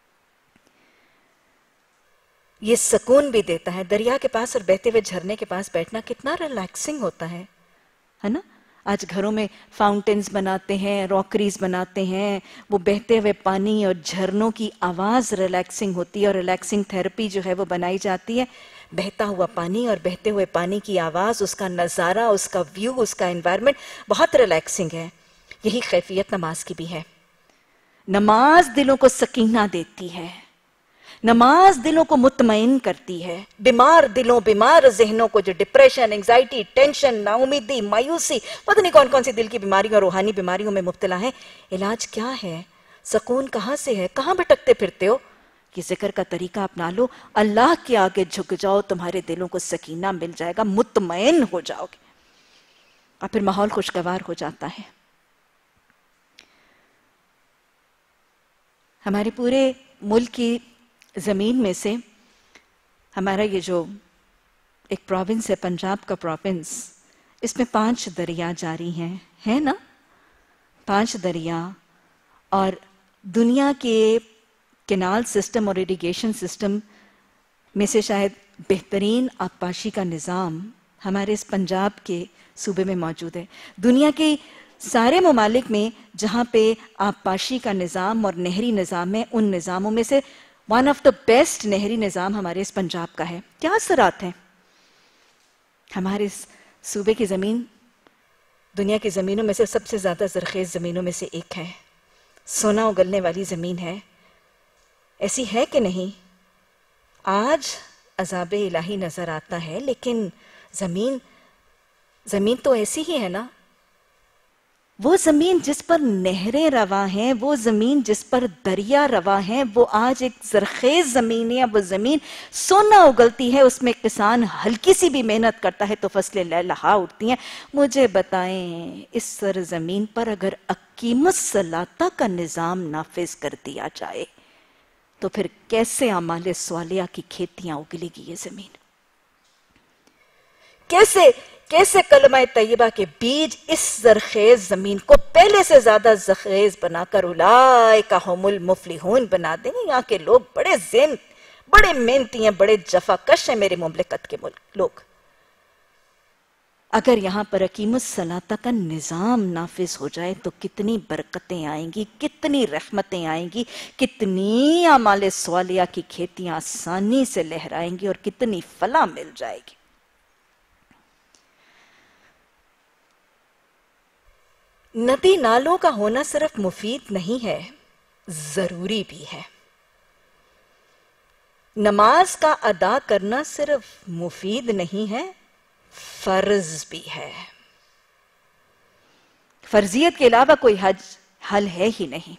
یہ سکون بھی دیتا ہے. دریا کے پاس اور بہتے ہوئے جھرنے کے پاس بیٹھنا کتنا ریلیکسنگ ہوتا ہے ہے نا؟ آج گھروں میں فاؤنٹینز بناتے ہیں، راکریز بناتے ہیں، وہ بہتے ہوئے پانی اور جھرنوں کی آواز ریلیکسنگ ہوتی ہے، اور ریلیکسنگ تھیراپی جو ہے وہ بنائی جاتی ہے. بہتا ہوا پانی اور بہتے ہوئے پانی کی آواز، اس کا نظارہ، اس کا ویو، اس کا انوائرمنٹ بہت ریلیکسنگ ہے. یہی کیفیت نماز کی بھی ہے. نماز دلوں کو سکینہ دیتی ہے، نماز دلوں کو مطمئن کرتی ہے. بیمار دلوں، بیمار ذہنوں کو جو ڈپریشن، انگزائٹی، ٹینشن، نا امیدی، مایوسی، پتہ نہیں کون کون سی دل کی بیماریوں اور روحانی بیماریوں میں مبتلا ہیں، علاج کیا ہے؟ سکون کہاں سے ہے؟ کہاں بھٹکتے پھرتے ہو؟ یہ ذکر کا طریقہ اپنا لو. اللہ کے آگے جھک جاؤ، تمہارے دلوں کو سکینہ مل جائے گا، مطمئن ہو جاؤ گے، اور پھر ماحول خوشگوار ہو جاتا ہے. ہمارے پورے ملک کی زمین میں سے ہمارا یہ جو ایک پروونس ہے، پنجاب کا پروونس، اس میں پانچ دریا جاری ہیں، ہے نا؟ پانچ دریا. اور دنیا کے کینال سسٹم اور اریگیشن سسٹم میں سے شاید بہترین آبپاشی کا نظام ہمارے اس پنجاب کے صوبے میں موجود ہے. دنیا کے سارے ممالک میں جہاں پہ آبپاشی کا نظام اور نہری نظام ہے، ان نظاموں میں سے ون آف دا بیسٹ نہری نظام ہمارے اس پنجاب کا ہے. کیا اثرات ہیں؟ ہمارے اس صوبے کی زمین دنیا کی زمینوں میں سے سب سے زیادہ زرخیز زمینوں میں سے ایک ہے. سونا اگلنے والی زمین ہے. ایسی ہے کہ نہیں؟ آج عذاب الہی نظر آتا ہے، لیکن زمین زمین تو ایسی ہی ہے نا. وہ زمین جس پر نہریں رواں ہیں، وہ زمین جس پر دریا رواں ہیں، وہ آج ایک زرخیز زمین ہے. وہ زمین سونا اگلتی ہے، اس میں کسان ہلکی سی بھی محنت کرتا ہے تو فصلیں لہلہا اٹھتی ہیں. مجھے بتائیں، اس سرزمین پر اگر اقیم الصلاۃ کا نظام نافذ کر دیا جائے تو پھر کیسے اعمال صالحہ کی کھیتیاں اگلے گی یہ زمین؟ کیسے کیسے کلمہ طیبہ کے بیج اس زرخیز زمین کو پہلے سے زیادہ زرخیز بنا کر اولئک ھم المفلحون بنا دیں گے. یہاں کے لوگ بڑے ذہن بڑے محنتی ہیں, بڑے جفاکش ہیں میرے مملکت کے لوگ. اگر یہاں پر اقیم الصلاۃ کا نظام نافذ ہو جائے تو کتنی برکتیں آئیں گی, کتنی رحمتیں آئیں گی, کتنی اعمال صالحہ کی کھیتیاں آسانی سے لہرائیں گی اور کتنی فلاح مل جائے گی. ندی نالوں کا ہونا صرف مفید نہیں ہے, ضروری بھی ہے. نماز کا ادا کرنا صرف مفید نہیں ہے, فرض بھی ہے. فرضیت کے علاوہ کوئی حج حل ہے ہی نہیں.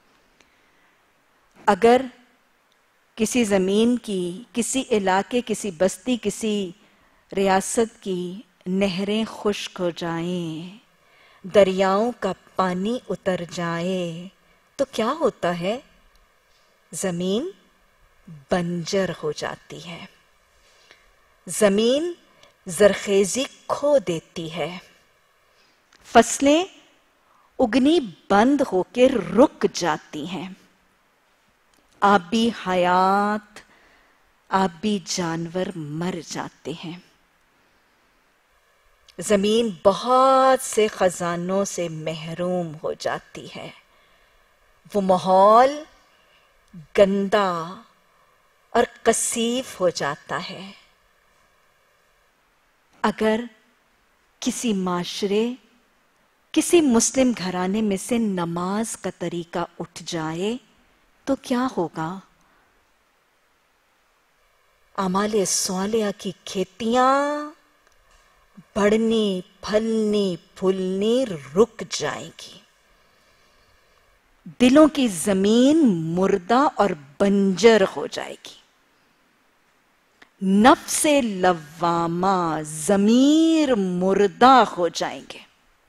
اگر کسی زمین کی, کسی علاقے, کسی بستی, کسی ریاست کی نہریں خشک ہو جائیں, دریاؤں کا پانی اتر جائے تو کیا ہوتا ہے؟ زمین بنجر ہو جاتی ہے, زمین زرخیزی کھو دیتی ہے, فصلیں اگنی بند ہو کے رک جاتی ہیں, آبی حیات, آبی جانور مر جاتے ہیں, زمین بہت سے خزانوں سے محروم ہو جاتی ہے, وہ ماحول گندا اور کثیف ہو جاتا ہے. اگر کسی معاشرے, کسی مسلم گھرانے میں سے نماز کا طریقہ اٹھ جائے تو کیا ہوگا؟ اعمال صالحہ کی کھیتیاں بڑھنی, پھلنی, پھولنی رک جائیں گی. دلوں کی زمین مردہ اور بنجر ہو جائے گی. نفس لوامہ, ضمیر مردہ ہو جائیں گے.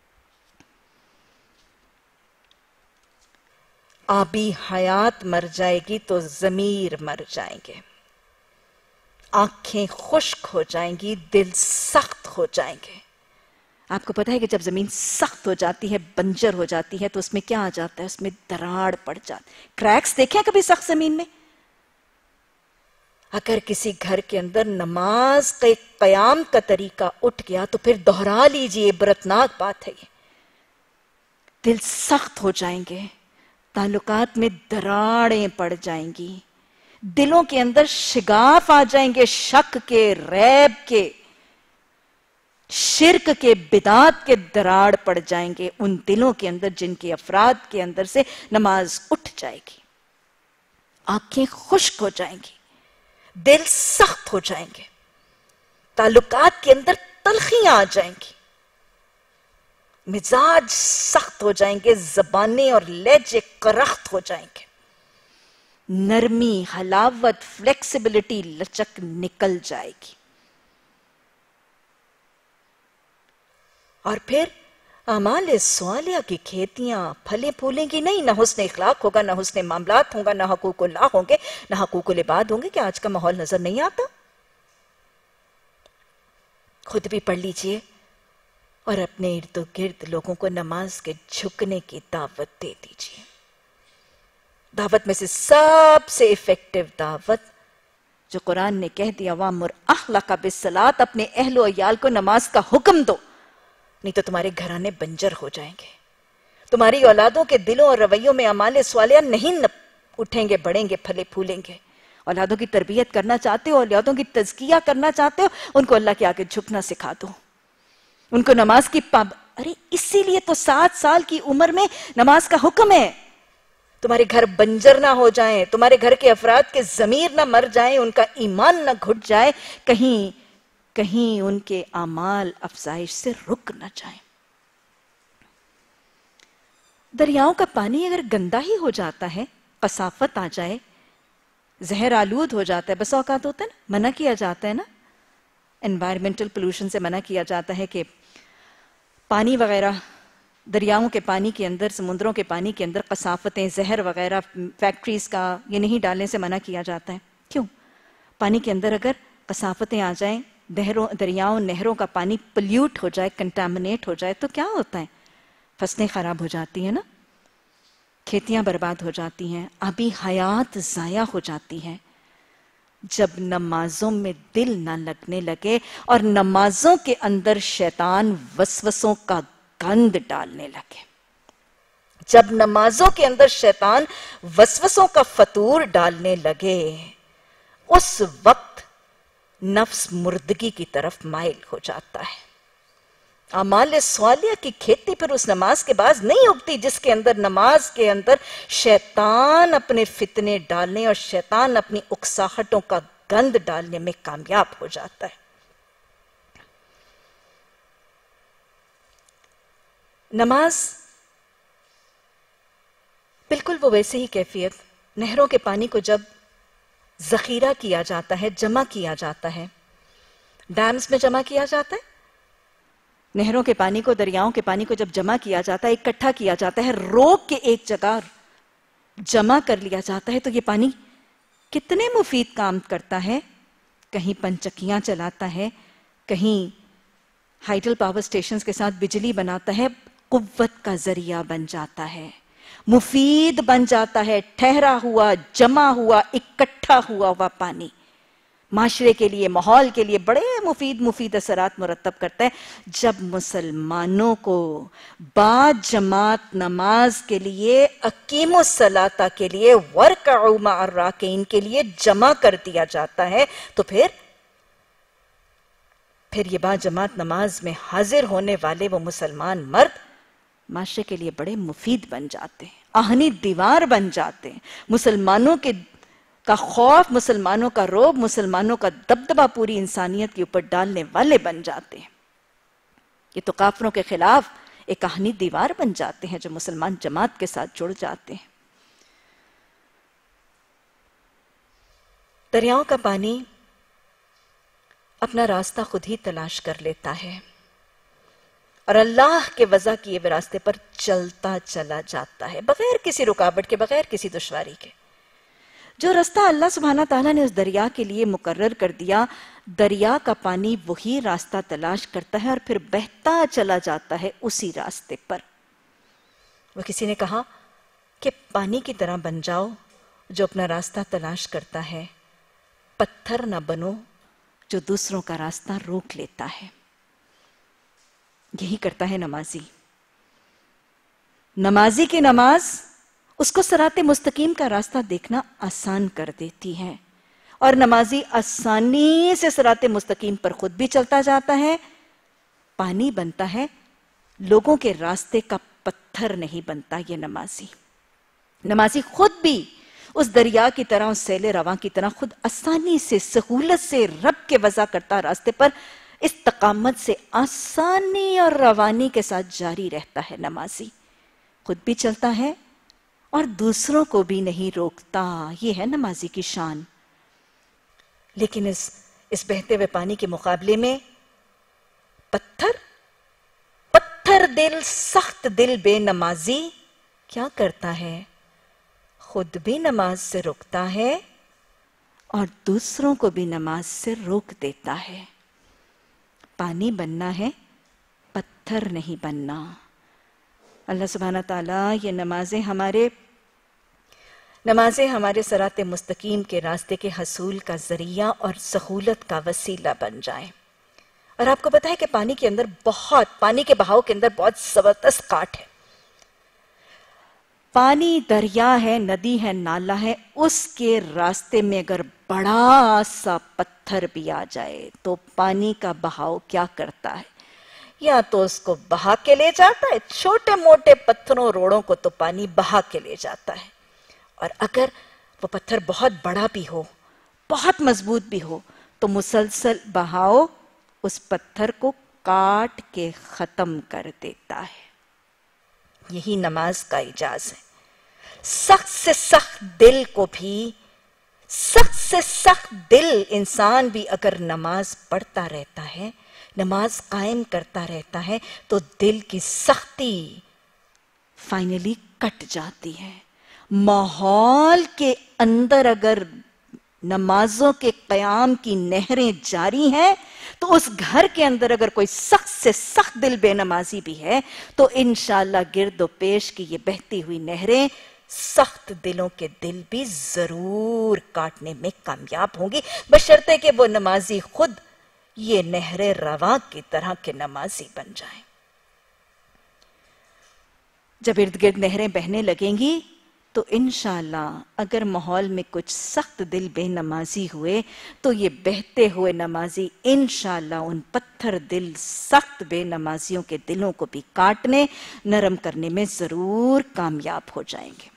آبی حیات مر جائے گی تو ضمیر مر جائیں گے. آنکھیں خشک ہو جائیں گی, دل سخت ہو جائیں گے. آپ کو پتا ہے کہ جب زمین سخت ہو جاتی ہے, بنجر ہو جاتی ہے, تو اس میں کیا آ جاتا ہے؟ اس میں دراڑ پڑ جاتی. کریکس دیکھیں کبھی سخت زمین میں؟ اگر کسی گھر کے اندر نماز کے قیام کا طریقہ اٹھ گیا تو پھر دہرا لیجئے, عبرتناک بات ہے یہ. دل سخت ہو جائیں گے, تعلقات میں دراڑیں پڑ جائیں گی, دلوں کے اندر شگاف آ جائیں گے, شک کے, ریب کے, شرک کے, بدعات کے دراڑ پڑ جائیں گے ان دلوں کے اندر جن کے افراد کے اندر سے نماز اٹھ جائے گی. آنکھیں خشک ہو جائیں گی, دل سخت ہو جائیں گے, تعلقات کے اندر تلخیاں آ جائیں گی, مزاج سخت ہو جائیں گے, زبانیں اور لہجے کرخت ہو جائیں گے. نرمی, حلاوت, فلیکسیبلٹی, لچک نکل جائے گی. اور پھر اعمال صالحہ کی کھیتیاں پھلے پھولیں گی نہیں, نہ حسن اخلاق ہوگا, نہ حسن معاملات ہوں گا, نہ حقوق اللہ ہوں گے, نہ حقوق العباد ہوں گے. کہ آج کا ماحول نظر نہیں آتا؟ خود بھی پڑھ لیجئے اور اپنے ارد و گرد لوگوں کو نماز کے جھکنے کی دعوت دے دیجئے. دعوت میں سے سب سے ایفیکٹو دعوت جو قرآن نے کہہ دیا, وَأْمُرْ أَهْلَكَ بِالصَّلَاةِ, اپنے اہل و عیال کو نماز کا حکم دو, نہیں تو تمہارے گھرانے بنجر ہو جائیں گے. تمہاری اولادوں کے دلوں اور رویوں میں اعمال صالحہ نہیں اٹھیں گے, بڑھیں گے, پھلے پھولیں گے. اولادوں کی تربیت کرنا چاہتے ہو, اولادوں کی تزکیہ کرنا چاہتے ہو, ان کو اللہ کے آگے جھکنا سکھا دو, ان کو نماز کی پاب ارے اسی لیے تو سات سال کی عمر میں نماز کا حکم ہے. تمہارے گھر بنجر نہ ہو جائیں, تمہارے گھر کے افراد کے ضمیر نہ مر جائیں, ان کا ایمان نہ گھٹ جائے, کہیں کہیں ان کے اعمال افزائش سے رک نہ جائیں. دریاؤں کا پانی اگر گندا ہی ہو جاتا ہے, کثافت آ جائے, زہر آلود ہو جاتا ہے, بس اوقات ہوتا ہے نا, منع کیا جاتا ہے نا, انوائرمنٹل پولوشن سے منع کیا جاتا ہے کہ پانی وغیرہ, دریاؤں کے پانی کے اندر, سمندروں کے پانی کے اندر کثافتیں, زہر وغیرہ, فیکٹریز کا یہ نہیں ڈالنے سے منع کیا جاتا ہے. کیوں؟ پانی کے اندر اگر کثافتیں آ جائیں, دریاؤں نہروں کا پانی پلیوٹ ہو جائے, کنٹامنیٹ ہو جائے, تو کیا ہوتا ہے؟ فصلیں خراب ہو جاتی ہیں نا, کھیتیاں برباد ہو جاتی ہیں, آبی حیات ضائع ہو جاتی ہیں. جب نمازوں میں دل نہ لگنے لگے اور نمازوں کے اندر شیطان وسوسوں کا گند ڈالنے لگے. جب نمازوں کے اندر شیطان وسوسوں کا فطور ڈالنے لگے اس وقت نفس مردگی کی طرف مائل ہو جاتا ہے. اعمال صالحہ کی کھیتی پھر اس نماز کے بعد نہیں اگتی جس کے اندر نماز کے اندر شیطان اپنے فتنے ڈالنے اور شیطان اپنی اکساہٹوں کا گند ڈالنے میں کامیاب ہو جاتا ہے. نماز بالکل وہ ویسے ہی کیفیت نہروں کے پانی کو جب ذخیرہ کیا جاتا ہے، جمع کیا جاتا ہے، ڈیمز میں جمع کیا جاتا ہے، نہروں کے پانی کو، دریاؤں کے پانی کو جب جمع کیا جاتا ہے، اکٹھا کیا جاتا ہے، روک کے ایک جگہ جمع کر لیا جاتا ہے، تو یہ پانی کتنے مفید کام کرتا ہے. کہیں پنچکیاں چلاتا ہے، کہیں ہائیڈل پاور سٹیشنز کے ساتھ بجلی بناتا ہے، قوت کا ذریعہ بن جاتا ہے، مفید بن جاتا ہے. ٹھہرا ہوا، جمع ہوا، اکٹھا ہوا ہوا پانی معاشرے کے لیے، ماحول کے لیے بڑے مفید مفید اثرات مرتب کرتا ہے. جب مسلمانوں کو با جماعت نماز کے لیے، اقیموا الصلاۃ کے لیے، وارکعوا مع الراکعین کے لیے جمع کر دیا جاتا ہے تو پھر پھر یہ با جماعت نماز میں حاضر ہونے والے وہ مسلمان مرد معاشرے کے لیے بڑے مفید بن جاتے ہیں، آہنی دیوار بن جاتے ہیں. مسلمانوں کے کا خوف، مسلمانوں کا رعب، مسلمانوں کا دبدبہ پوری انسانیت کے اوپر ڈالنے والے بن جاتے ہیں. یہ تو کافروں کے خلاف ایک آہنی دیوار بن جاتے ہیں جو مسلمان جماعت کے ساتھ جڑ جاتے ہیں. دریاؤں کا پانی اپنا راستہ خود ہی تلاش کر لیتا ہے اور اللہ کے وضع کیے ہوئے راستے پر چلتا چلا جاتا ہے بغیر کسی رکاوٹ کے، بغیر کسی دشواری کے. جو رستہ اللہ سبحانہ تعالیٰ نے اس دریا کے لیے مقرر کر دیا، دریا کا پانی وہی راستہ تلاش کرتا ہے اور پھر بہتا چلا جاتا ہے اسی راستے پر. وہ کسی نے کہا کہ پانی کی طرح بن جاؤ جو اپنا راستہ تلاش کرتا ہے، پتھر نہ بنو جو دوسروں کا راستہ روک لیتا ہے. یہی کرتا ہے نمازی. نمازی کی نماز اس کو صراط مستقیم کا راستہ دیکھنا آسان کر دیتی ہے اور نمازی آسانی سے صراط مستقیم پر خود بھی چلتا جاتا ہے، پانی بنتا ہے، لوگوں کے راستے کا پتھر نہیں بنتا. یہ نمازی نمازی خود بھی اس دریا کی طرح، اس سیل رواں کی طرح خود آسانی سے، سہولت سے رب کے وضع کرتا راستے پر استقامت سے آسانی اور روانی کے ساتھ جاری رہتا ہے. نمازی خود بھی چلتا ہے اور دوسروں کو بھی نہیں روکتا. یہ ہے نمازی کی شان. لیکن اس اس بہتے ہوئے پانی کے مقابلے میں پتھر پتھر دل، سخت دل بے نمازی کیا کرتا ہے؟ خود بھی نماز سے رکتا ہے اور دوسروں کو بھی نماز سے روک دیتا ہے. پانی بننا ہے، پتھر نہیں بننا. اللہ سبحانہ تعالیٰ یہ نمازیں ہمارے نمازیں ہمارے صراط مستقیم کے راستے کے حصول کا ذریعہ اور سہولت کا وسیلہ بن جائیں. اور آپ کو پتا ہے کہ پانی کے اندر بہت پانی کے بہاؤ کے اندر بہت زبردست کاٹ ہے. پانی دریا ہے، ندی ہے، نالا ہے، اس کے راستے میں اگر بڑا سا پتھر بھی آ جائے تو پانی کا بہاؤ کیا کرتا ہے؟ یا تو اس کو بہا کے لے جاتا ہے، چھوٹے موٹے پتھروں روڑوں کو تو پانی بہا کے لے جاتا ہے. اور اگر وہ پتھر بہت بڑا بھی ہو، بہت مضبوط بھی ہو، تو مسلسل بہاؤ اس پتھر کو کاٹ کے ختم کر دیتا ہے. یہی نماز کا اعجاز ہے. سخت سے سخت دل کو بھی، سخت سے سخت دل انسان بھی اگر نماز پڑھتا رہتا ہے، نماز قائم کرتا رہتا ہے، تو دل کی سختی فائنلی کٹ جاتی ہے. ماحول کے اندر اگر نمازوں کے قیام کی نہریں جاری ہیں تو اس گھر کے اندر اگر کوئی سخت سے سخت دل بے نمازی بھی ہے تو انشاءاللہ گرد و پیش کی یہ بہتی ہوئی نہریں سخت دلوں کے دل بھی ضرور کاٹنے میں کامیاب ہوں گی، بشرطے کہ وہ نمازی خود یہ نہر رواں کی طرح کے نمازی بن جائیں۔ جب ارد گرد نہریں بہنے لگیں گی تو انشاءاللہ اگر ماحول میں کچھ سخت دل بے نمازی ہوئے تو یہ بہتے ہوئے نمازی انشاءاللہ ان پتھر دل سخت بے نمازیوں کے دلوں کو بھی کاٹنے، نرم کرنے میں ضرور کامیاب ہو جائیں گے۔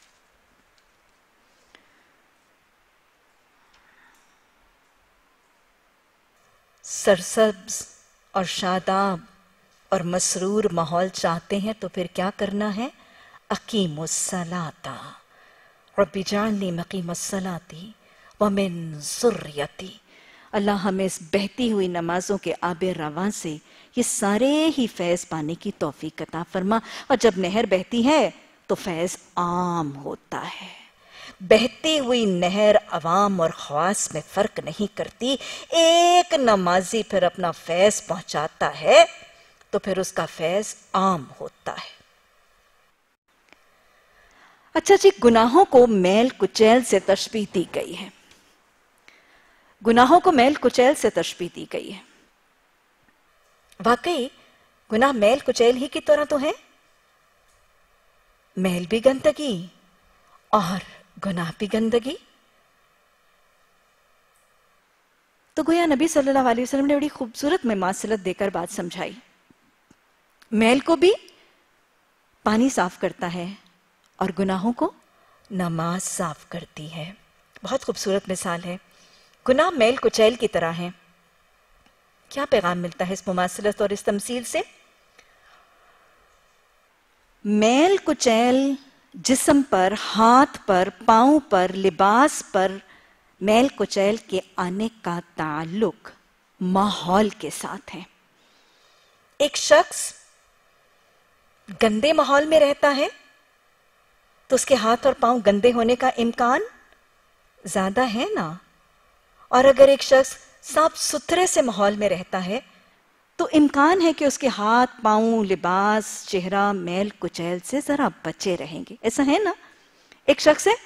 سرسبز اور شاداب اور مسرور ماحول چاہتے ہیں تو پھر کیا کرنا ہے؟ اقیم الصلاۃ رب اجعلنی مقیم الصلاۃ ومن ذریتی۔ اللہ ہمیں اس بہتی ہوئی نمازوں کے آب رواں سے یہ سارے ہی فیض پانے کی توفیق عطا فرما، اور جب نہر بہتی ہے تو فیض عام ہوتا ہے۔ بہتی ہوئی نہر عوام اور خواص میں فرق نہیں کرتی، ایک نمازی پھر اپنا فیض پہنچاتا ہے تو پھر اس کا فیض عام ہوتا ہے۔ اچھا جی، گناہوں کو میل کچیل سے تشبیہ دی گئی ہے۔ گناہوں کو میل کچیل سے تشبیہ دی گئی ہے۔ واقعی گناہ میل کچیل ہی کی طرح تو ہے، میل بھی گندگی اور گناہ بھی گندگی۔ تو گویا نبی صلی اللہ علیہ وسلم نے بڑی خوبصورت مماثلت دے کر بات سمجھائی۔ میل کو بھی پانی صاف کرتا ہے اور گناہوں کو نماز صاف کرتی ہے۔ بہت خوبصورت مثال ہے۔ گناہ میل کچیل کی طرح ہے۔ کیا پیغام ملتا ہے اس مماثلت اور اس تمثیل سے؟ میل کچیل جسم پر، ہاتھ پر، پاؤں پر، لباس پر میل کچیل کے آنے کا تعلق ماحول کے ساتھ ہے۔ ایک شخص گندے ماحول میں رہتا ہے تو اس کے ہاتھ اور پاؤں گندے ہونے کا امکان زیادہ ہے نا، اور اگر ایک شخص صاف ستھرے سے ماحول میں رہتا ہے تو امکان ہے کہ اس کے ہاتھ، پاؤں، لباس، چہرہ میل کچیل سے ذرا بچے رہیں گے۔ ایسا ہے نا؟ ایک شخص ہے،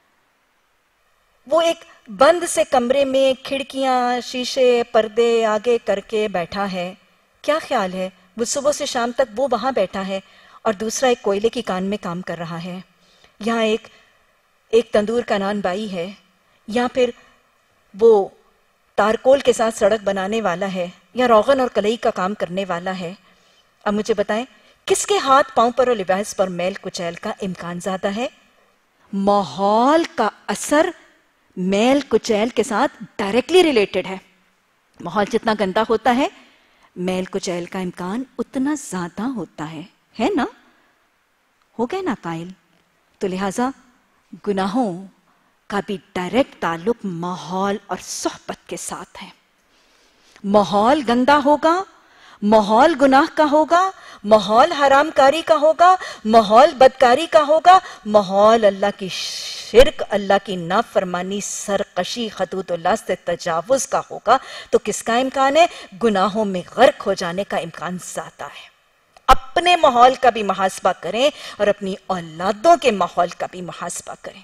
وہ ایک بند سے کمرے میں کھڑکیاں، شیشے، پردے آگے کر کے بیٹھا ہے، کیا خیال ہے وہ صبح سے شام تک وہ وہاں بیٹھا ہے اور دوسرا ایک کوئلے کی کان میں کام کر رہا ہے، یہاں ایک ایک تندور کا نان بائی ہے، یا پھر وہ تارکول کے ساتھ سڑک بنانے والا ہے، یا روغن اور کلئی کا کام کرنے والا ہے۔ اب مجھے بتائیں کس کے ہاتھ، پاؤں پر اور لباس پر میل کچیل کا امکان زیادہ ہے؟ ماحول کا اثر میل کچیل کے ساتھ ڈائریکٹلی ریلیٹڈ ہے۔ ماحول جتنا گندا ہوتا ہے میل کچیل کا امکان اتنا زیادہ ہوتا ہے، ہے نا؟ ہو گئے نا قائل؟ تو لہٰذا گناہوں کا بھی ڈائریکٹ تعلق ماحول اور صحبت کے ساتھ ہے۔ ماحول گندا ہوگا، ماحول گناہ کا ہوگا، ماحول حرام کاری کا ہوگا، ماحول بدکاری کا ہوگا، ماحول اللہ کی شرک، اللہ کی نافرمانی، سرکشی، حدود اللہ سے تجاوز کا ہوگا، تو کس کا امکان ہے؟ گناہوں میں غرق ہو جانے کا امکان زیادہ ہے۔ اپنے ماحول کا بھی محاسبہ کریں اور اپنی اولادوں کے ماحول کا بھی محاسبہ کریں۔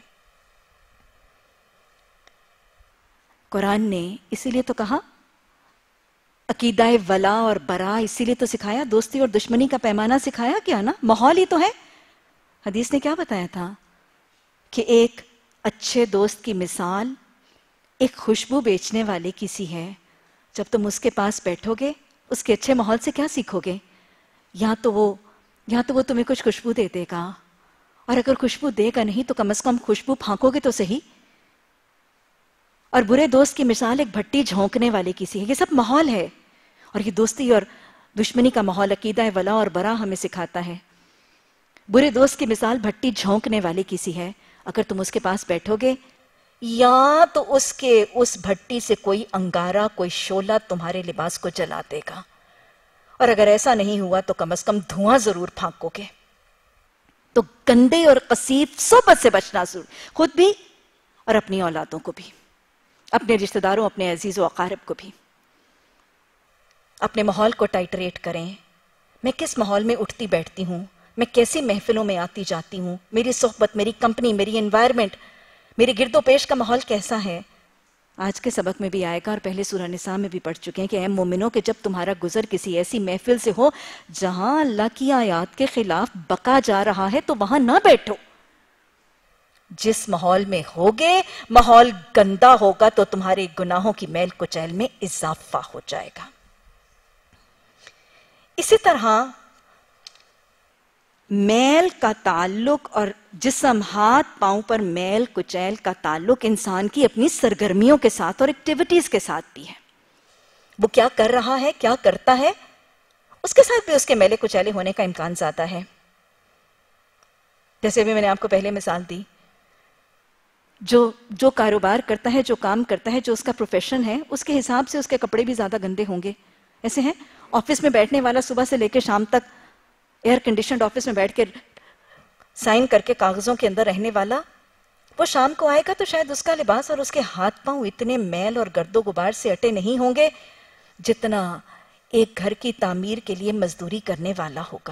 قرآن نے اسی لیے تو کہا، عقیدہ ولا اور برا اسی لیے تو سکھایا، دوستی اور دشمنی کا پیمانہ سکھایا کیا نا، ماحول ہی تو ہے۔ حدیث نے کیا بتایا تھا کہ ایک اچھے دوست کی مثال ایک خوشبو بیچنے والے کی سی ہے۔ جب تم اس کے پاس بیٹھو گے اس کے اچھے ماحول سے کیا سیکھو گے؟ یا تو وہ یا تو وہ تمہیں کچھ خوشبو دے دے گا، اور اگر خوشبو دے گا نہیں تو کم از کم خوشبو پھانکو گے تو صحیح۔ اور برے دوست کی مثال ایک بھٹی جھونکنے والے کی سی ہے۔ یہ سب ماحول ہے، اور یہ دوستی اور دشمنی کا ماحول عقیدہ ولا اور برا ہمیں سکھاتا ہے۔ برے دوست کی مثال بھٹی جھونکنے والے کی سی ہے۔ اگر تم اس کے پاس بیٹھو گے یا تو اس کے اس بھٹی سے کوئی انگارہ، کوئی شعلہ تمہارے لباس کو جلا دے گا، اور اگر ایسا نہیں ہوا تو کم از کم دھواں ضرور پھانکو گے۔ تو گندے اور قصیف صحبت سے بچنا ضرور، خود بھی اور اپنی اولادوں کو بھی، اپنے رشتہ داروں، اپنے عزیز و اقارب کو بھی۔ اپنے ماحول کو ٹائٹریٹ کریں۔ میں کس ماحول میں اٹھتی بیٹھتی ہوں، میں کیسی محفلوں میں آتی جاتی ہوں، میری صحبت، میری کمپنی، میری انوائرمنٹ، میرے گرد و پیش کا ماحول کیسا ہے. آج کے سبق میں بھی آئے گا اور پہلے سورہ نساء میں بھی پڑھ چکے ہیں کہ اے مومنوں کہ جب تمہارا گزر کسی ایسی محفل سے ہو جہاں اللہ کی آیات کے خلاف بکا جا رہا ہے تو وہاں نہ بیٹھو. جس ماحول میں ہوگے ماحول گندا ہوگا تو تمہارے گناہوں کی میل کچیل میں اضافہ ہو جائے گا. اسی طرح میل کا تعلق اور جسم، ہاتھ پاؤں پر میل کچیل کا تعلق انسان کی اپنی سرگرمیوں کے ساتھ اور ایکٹیویٹیز کے ساتھ بھی ہے. وہ کیا کر رہا ہے، کیا کرتا ہے، اس کے ساتھ بھی اس کے میلے کچیلے ہونے کا امکان زیادہ ہے. جیسے بھی میں نے آپ کو پہلے مثال دی، جو جو کاروبار کرتا ہے، جو کام کرتا ہے، جو اس کا پروفیشن ہے، اس کے حساب سے اس کے کپڑے بھی زیادہ گندے ہوں گے. ایسے ہیں آفس میں بیٹھنے والا صبح سے لے کے شام تک ایئر کنڈیشنڈ آفس میں بیٹھ کے سائن کر کے کاغذوں کے اندر رہنے والا، وہ شام کو آئے گا تو شاید اس کا لباس اور اس کے ہاتھ پاؤں اتنے میل اور گرد و غبار سے اٹے نہیں ہوں گے جتنا ایک گھر کی تعمیر کے لیے مزدوری کرنے والا ہوگا.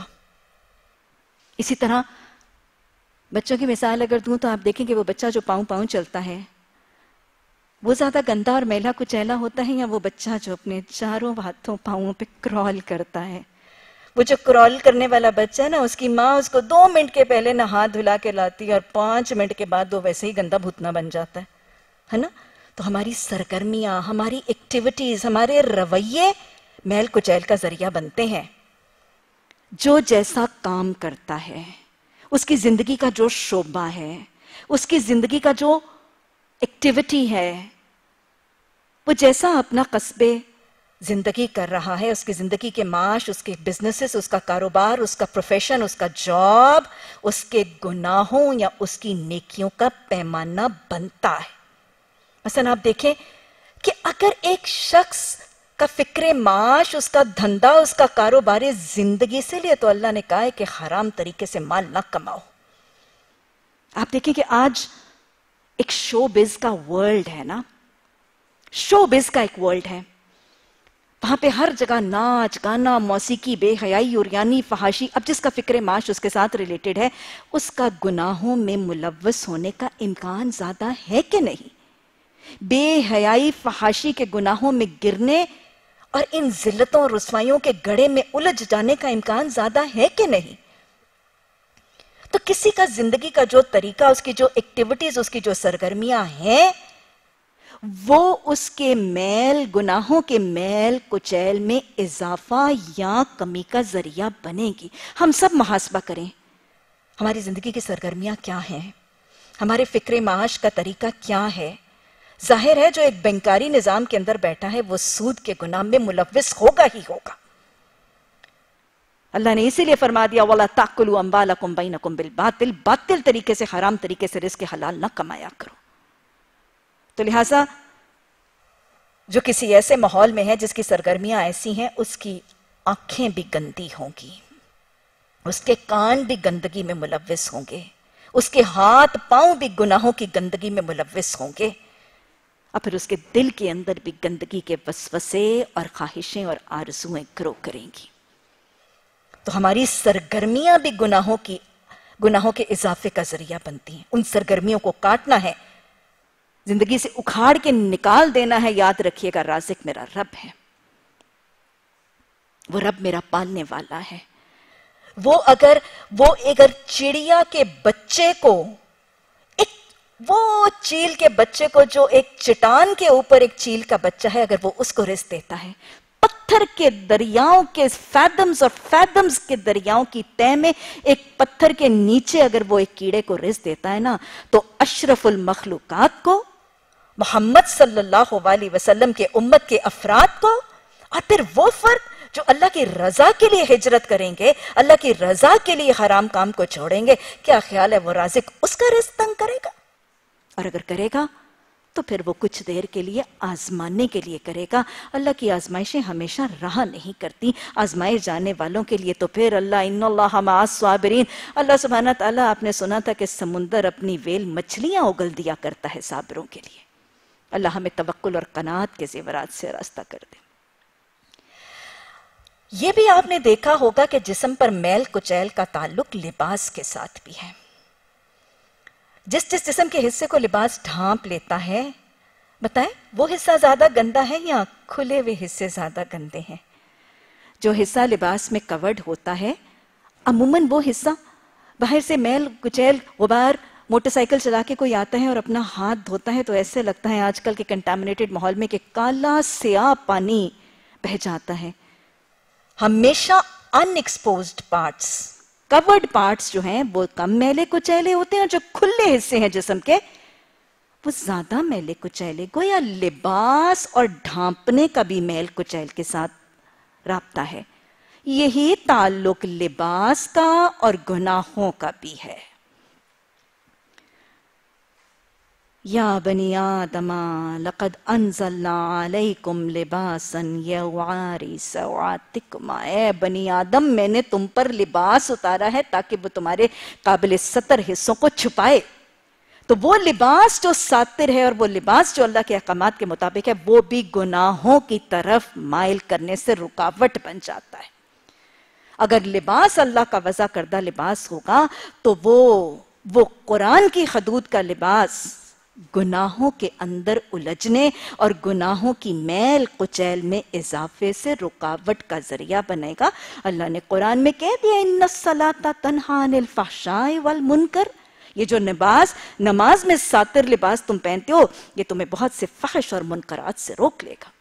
اسی طرح بچوں کی مثال اگر دوں تو آپ دیکھیں کہ وہ بچہ جو پاؤں پاؤں چلتا ہے وہ زیادہ گندا اور میلا کچیلا ہوتا ہے یا وہ بچہ جو اپنے چاروں ہاتھوں پاؤں پہ کرال کرتا ہے. وہ جو کرال کرنے والا بچہ ہے نا، اس کی ماں اس کو دو منٹ کے پہلے نہ ہاتھ دھلا کے لاتی ہے اور پانچ منٹ کے بعد وہ ویسے ہی گندا بھوتنا بن جاتا ہے ہے نا. تو ہماری سرگرمیاں، ہماری ایکٹیویٹیز، ہمارے رویے میل کچیل کا ذریعہ بنتے ہیں. جو جیسا کام کرتا ہے، اس کی زندگی کا جو شعبہ ہے، اس کی زندگی کا جو ایکٹیویٹی ہے، وہ جیسا اپنا قصبے زندگی کر رہا ہے، اس کی زندگی کے معاش، اس کے بزنسز، اس کا کاروبار، اس کا پروفیشن، اس کا جاب، اس کے گناہوں یا اس کی نیکیوں کا پیمانہ بنتا ہے. مثلا آپ دیکھیں کہ اگر ایک شخص کا فکر معاش، اس کا دھندا، اس کا کاروبار زندگی سے لے تو اللہ نے کہا ہے کہ حرام طریقے سے مال نہ کماؤ. آپ دیکھیں کہ آج ایک شو بز کا ورلڈ ہے نا، شو بز کا ایک ورلڈ ہے. وہاں پہ ہر جگہ ناچ، گانا، موسیقی، بے حیائی، عریانی، فحاشی. اب جس کا فکر معاش اس کے ساتھ ریلیٹڈ ہے اس کا گناہوں میں ملوث ہونے کا امکان زیادہ ہے کہ نہیں؟ بے حیائی، فحاشی کے گناہوں میں گرنے اور ان ذلتوں اور رسوائیوں کے گڑھے میں الجھ جانے کا امکان زیادہ ہے کہ نہیں؟ تو کسی کا زندگی کا جو طریقہ، اس کی جو ایکٹیویٹیز، اس کی جو سرگرمیاں ہیں، وہ اس کے میل، گناہوں کے میل کچیل میں اضافہ یا کمی کا ذریعہ بنے گی. ہم سب محاسبہ کریں، ہماری زندگی کی سرگرمیاں کیا ہیں، ہمارے فکر معاش کا طریقہ کیا ہے. ظاہر ہے جو ایک بینکاری نظام کے اندر بیٹھا ہے وہ سود کے گناہ میں ملوث ہوگا ہی ہوگا. اللہ نے اسی لیے فرما دیا وَلَا تَأْكُلُوا أَمْوَالَكُمْ بَيْنَكُمْ بِالْبَاطِلِ، باطل طریقے سے، حرام طریقے سے رزق حلال نہ کمایا کرو. تو لہٰذا جو کسی ایسے ماحول میں ہے جس کی سرگرمیاں ایسی ہیں، اس کی آنکھیں بھی گندی ہوں گی، اس کے کان بھی گندگی میں ملوث ہوں گے، اس کے ہاتھ پاؤں بھی گناہوں کی گندگی میں ملوث ہوں گے، اور پھر اس کے دل کے اندر بھی گندگی کے وسوسے اور خواہشیں اور آرزویں گرو کریں گی. تو ہماری سرگرمیاں بھی گناہوں کی گناہوں کے اضافے کا ذریعہ بنتی ہیں. ان سرگرمیوں کو کاٹنا ہے، زندگی سے اکھاڑ کے نکال دینا ہے. یاد رکھیے گا رازق میرا رب ہے، وہ رب میرا پالنے والا ہے. وہ اگر وہ اگر چڑیا کے بچے کو، ایک وہ چیل کے بچے کو جو ایک چٹان کے اوپر ایک چیل کا بچہ ہے، اگر وہ اس کو رزق دیتا ہے، پتھر کے دریاؤں کے فیدمز اور فیدمز کے دریاؤں کی تہ میں ایک پتھر کے نیچے اگر وہ ایک کیڑے کو رزق دیتا ہے نا، تو اشرف المخلوقات کو، محمد صلی اللہ علیہ وسلم کے امت کے افراد کو، اور پھر وہ فرد جو اللہ کی رضا کے لیے ہجرت کریں گے، اللہ کی رضا کے لیے حرام کام کو چھوڑیں گے، کیا خیال ہے وہ رازق اس کا رزق تنگ کرے گا؟ اور اگر کرے گا تو پھر وہ کچھ دیر کے لیے آزمانے کے لیے کرے گا. اللہ کی آزمائشیں ہمیشہ رہا نہیں کرتی. آزمائے جانے والوں کے لیے تو پھر اللہ ان اللہ مع الصابرین، اللہ سبحانہ تعالیٰ آپ نے سنا تھا کہ سمندر اپنی ویل مچھلیاں اگل دیا کرتا ہے صابروں کے لیے. اللہ ہمیں توکل اور قناعت کے زیورات سے راستہ کر دے. یہ بھی آپ نے دیکھا ہوگا کہ جسم پر میل کچیل کا تعلق لباس کے ساتھ بھی ہے. جس جس جسم کے حصے کو لباس ڈھانپ لیتا ہے، بتائیں وہ حصہ زیادہ گندا ہے یا کھلے ہوئے حصے زیادہ گندے ہیں؟ جو حصہ لباس میں کورڈ ہوتا ہے، عموماً وہ حصہ باہر سے میل کچیل غبار، موٹر سائیکل چلا کے کوئی آتا ہے اور اپنا ہاتھ دھوتا ہے تو ایسے لگتا ہے آج کل کے کنٹامنیٹڈ ماحول میں کہ کالا سیاہ پانی بہہ جاتا ہے. ہمیشہ ان ایکسپوزڈ پارٹس، کورڈ پارٹس جو ہیں وہ کم میلے کچیلے ہوتے ہیں، اور جو کھلے حصے ہیں جسم کے وہ زیادہ میلے کچیلے. گویا لباس اور ڈھانپنے کا بھی میل کچیل کے ساتھ رابطہ ہے. یہی تعلق لباس کا اور گناہوں کا بھی ہے. یا بنی آدم لقد انزلنا علیکم لباسا یواری سوآتکما، اے بنی آدم میں نے تم پر لباس اتارا ہے تاکہ وہ تمہارے قابل ستر حصوں کو چھپائے. تو وہ لباس جو ساتر ہے اور وہ لباس جو اللہ کے احکامات کے مطابق ہے وہ بھی گناہوں کی طرف مائل کرنے سے رکاوٹ بن جاتا ہے. اگر لباس اللہ کا وضع کردہ لباس ہوگا تو وہ وہ قرآن کی حدود کا لباس گناہوں کے اندر الجھنے اور گناہوں کی میل کچیل میں اضافے سے رکاوٹ کا ذریعہ بنے گا. اللہ نے قرآن میں کہہ دیا ان الصلاۃ تنہی عن الفحشاء والمنکر، یہ جو لباس نماز میں ساتر لباس تم پہنتے ہو یہ تمہیں بہت سے فحش اور منکرات سے روک لے گا.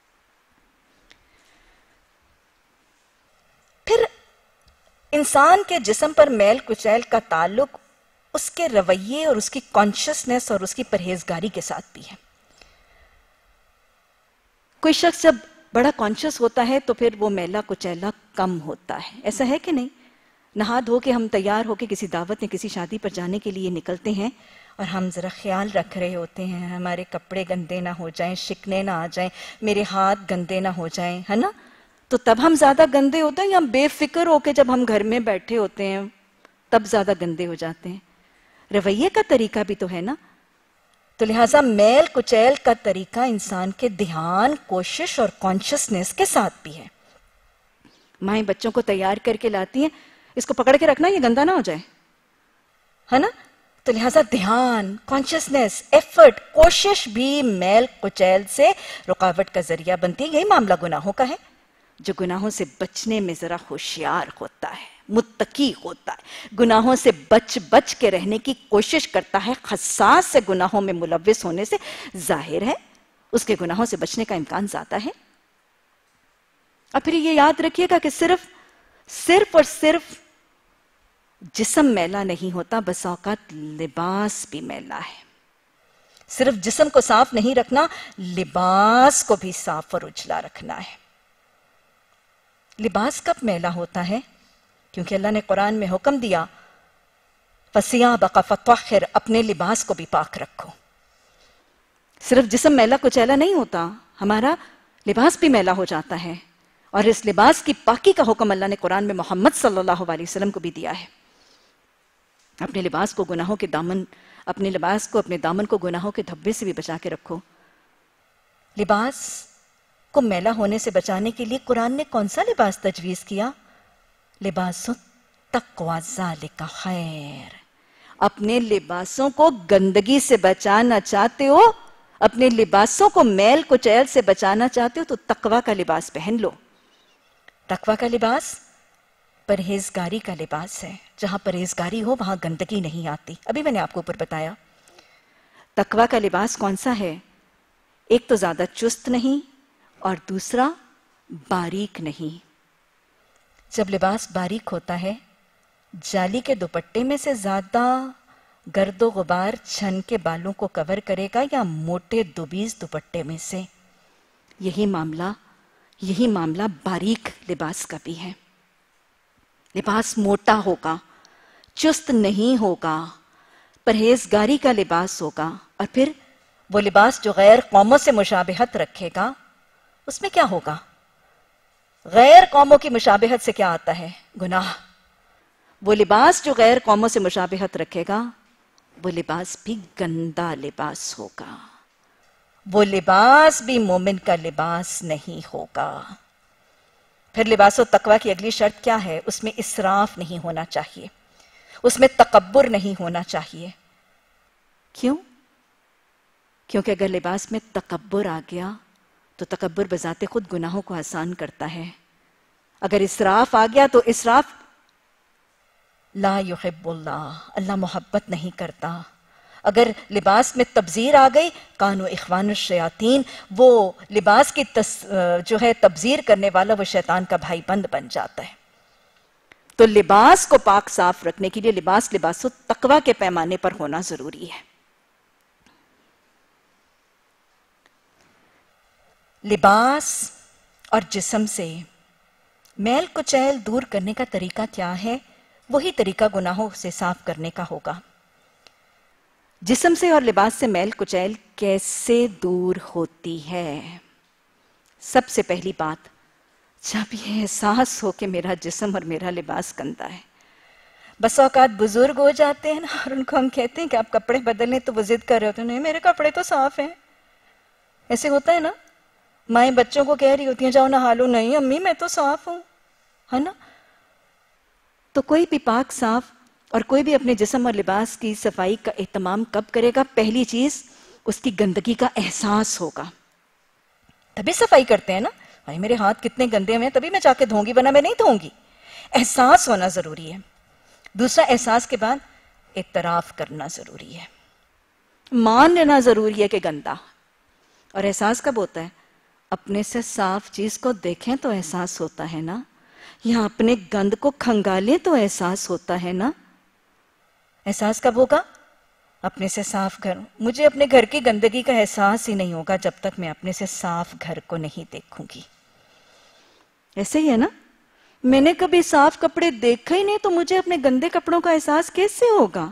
پھر انسان کے جسم پر میل کچیل کا تعلق اس کے رویے اور اس کی کانشسنس اور اس کی پرہیزگاری کے ساتھ بھی ہے. کوئی شخص جب بڑا کانشس ہوتا ہے تو پھر وہ میلا کچیلا کم ہوتا ہے، ایسا ہے کہ نہیں؟ نہا دھو کے ہم تیار ہو کے کسی دعوت میں کسی شادی پر جانے کے لیے نکلتے ہیں اور ہم ذرا خیال رکھ رہے ہوتے ہیں ہمارے کپڑے گندے نہ ہو جائیں، شکنے نہ آ جائیں، میرے ہاتھ گندے نہ ہو جائیں، ہے نا؟ تو تب ہم زیادہ گندے ہوتے ہیں یا بے فکر ہو کے جب ہم گھر میں بیٹھے ہوتے ہیں تب زیادہ گندے ہو جاتے ہیں؟ رویے کا طریقہ بھی تو ہے نا. تو لہٰذا میل کچیل کا طریقہ انسان کے دھیان، کوشش اور کانشسنس کے ساتھ بھی ہے. مائیں بچوں کو تیار کر کے لاتی ہیں، اس کو پکڑ کے رکھنا یہ گندا نہ ہو جائے، ہے نا؟ تو لہٰذا دھیان، کانشسنس، ایفرٹ، کوشش بھی میل کچیل سے رکاوٹ کا ذریعہ بنتی ہے. یہی معاملہ گناہوں کا ہے. جو گناہوں سے بچنے میں ذرا ہوشیار ہوتا ہے، متقی ہوتا ہے، گناہوں سے بچ بچ کے رہنے کی کوشش کرتا ہے، حساس سے گناہوں میں ملوث ہونے سے، ظاہر ہے اس کے گناہوں سے بچنے کا امکان زیادہ ہے. اور پھر یہ یاد رکھیے گا کہ صرف صرف اور صرف جسم میلا نہیں ہوتا، بس اوقات لباس بھی میلا ہے. صرف جسم کو صاف نہیں رکھنا، لباس کو بھی صاف اور اجلا رکھنا ہے. لباس کب میلا ہوتا ہے؟ کیونکہ اللہ نے قرآن میں حکم دیا فَثِيَابَكَ فَطَهِّرْ، اپنے لباس کو بھی پاک رکھو. صرف جسم میلا کچیلا نہیں ہوتا، ہمارا لباس بھی میلا ہو جاتا ہے. اور اس لباس کی پاکی کا حکم اللہ نے قرآن میں محمد صلی اللہ علیہ وسلم کو بھی دیا ہے. اپنے لباس کو گناہوں کے دامن اپنے لباس کو اپنے دامن کو گناہوں کے دھبے سے بھی بچا کے رکھو. لباس کو میلا ہونے سے بچانے کے لیے قرآن نے کون سا لباس تجویز کیا؟ لباس التقوی ذالک خیر. اپنے لباسوں کو گندگی سے بچانا چاہتے ہو، اپنے لباسوں کو میل کچیل سے بچانا چاہتے ہو تو تقوی کا لباس پہن لو. تقوی کا لباس پرہیزگاری کا لباس ہے. جہاں پرہیزگاری ہو وہاں گندگی نہیں آتی. ابھی میں نے آپ کو اوپر بتایا. تقوی کا لباس کون سا ہے؟ ایک تو زیادہ چست نہیں اور دوسرا باریک نہیں. جب لباس باریک ہوتا ہے، جالی کے دوپٹے میں سے زیادہ گرد و غبار چھن کے بالوں کو کور کرے گا یا موٹے دوبیز دوپٹے میں سے؟ یہی معاملہ یہی معاملہ باریک لباس کا بھی ہے. لباس موٹا ہوگا، چست نہیں ہوگا، پرہیزگاری کا لباس ہوگا، اور پھر وہ لباس جو غیر قوموں سے مشابہت رکھے گا اس میں کیا ہوگا؟ غیر قوموں کی مشابہت سے کیا آتا ہے؟ گناہ. وہ لباس جو غیر قوموں سے مشابہت رکھے گا وہ لباس بھی گندا لباس ہوگا. وہ لباس بھی مومن کا لباس نہیں ہوگا. پھر لباس و تقوی کی اگلی شرط کیا ہے؟ اس میں اسراف نہیں ہونا چاہیے، اس میں تکبر نہیں ہونا چاہیے۔ کیوں؟ کیونکہ اگر لباس میں تکبر آ گیا تو تکبر بذات خود گناہوں کو آسان کرتا ہے۔ اگر اسراف آ گیا تو اسراف لا یحب اللہ، اللہ محبت نہیں کرتا۔ اگر لباس میں تبذیر آ گئی، کانو اخوان الشیاطین، وہ لباس کی تس جو ہے تبذیر کرنے والا وہ شیطان کا بھائی بند بن جاتا ہے۔ تو لباس کو پاک صاف رکھنے کے لیے لباس لباس و تقوی کے پیمانے پر ہونا ضروری ہے۔ لباس اور جسم سے میل کچیل دور کرنے کا طریقہ کیا ہے؟ وہی طریقہ گناہوں سے صاف کرنے کا ہوگا۔ جسم سے اور لباس سے میل کچیل کیسے دور ہوتی ہے؟ سب سے پہلی بات، جب یہ احساس ہو کہ میرا جسم اور میرا لباس گندا ہے۔ بس اوقات بزرگ ہو جاتے ہیں نا، اور ان کو ہم کہتے ہیں کہ آپ کپڑے بدلیں تو وہ ضد کر رہے ہوتے ہیں، نہیں میرے کپڑے تو صاف ہیں۔ ایسے ہوتا ہے نا، مائیں بچوں کو کہہ رہی ہوتی ہیں جاؤ نہا لو، نہیں امی میں تو صاف ہوں، ہے نا؟ تو کوئی بھی پاک صاف اور کوئی بھی اپنے جسم اور لباس کی صفائی کا اہتمام کب کرے گا؟ پہلی چیز اس کی گندگی کا احساس ہوگا، تبھی صفائی کرتے ہیں نا۔ بھائی میرے ہاتھ کتنے گندے ہوئے ہیں تبھی میں جا کے دھوں گی، ورنہ میں نہیں دھوں گی۔ احساس ہونا ضروری ہے۔ دوسرا، احساس کے بعد اعتراف کرنا ضروری ہے، مان لینا ضروری ہے کہ گندا۔ اور احساس کب ہوتا ہے؟ اپنے سے صاف چیز کو دیکھیں تو احساس ہوتا ہے نا، یا اپنے گند کو کھنگالیں تو احساس ہوتا ہے نا۔ احساس کب ہوگا؟ اپنے سے صاف گھر۔ مجھے اپنے گھر کی گندگی کا احساس ہی نہیں ہوگا جب تک میں اپنے سے صاف گھر کو نہیں دیکھوں گی۔ ایسے ہی ہے نا، میں نے کبھی صاف کپڑے دیکھے ہی نہیں تو مجھے اپنے گندے کپڑوں کا احساس کیسے ہوگا؟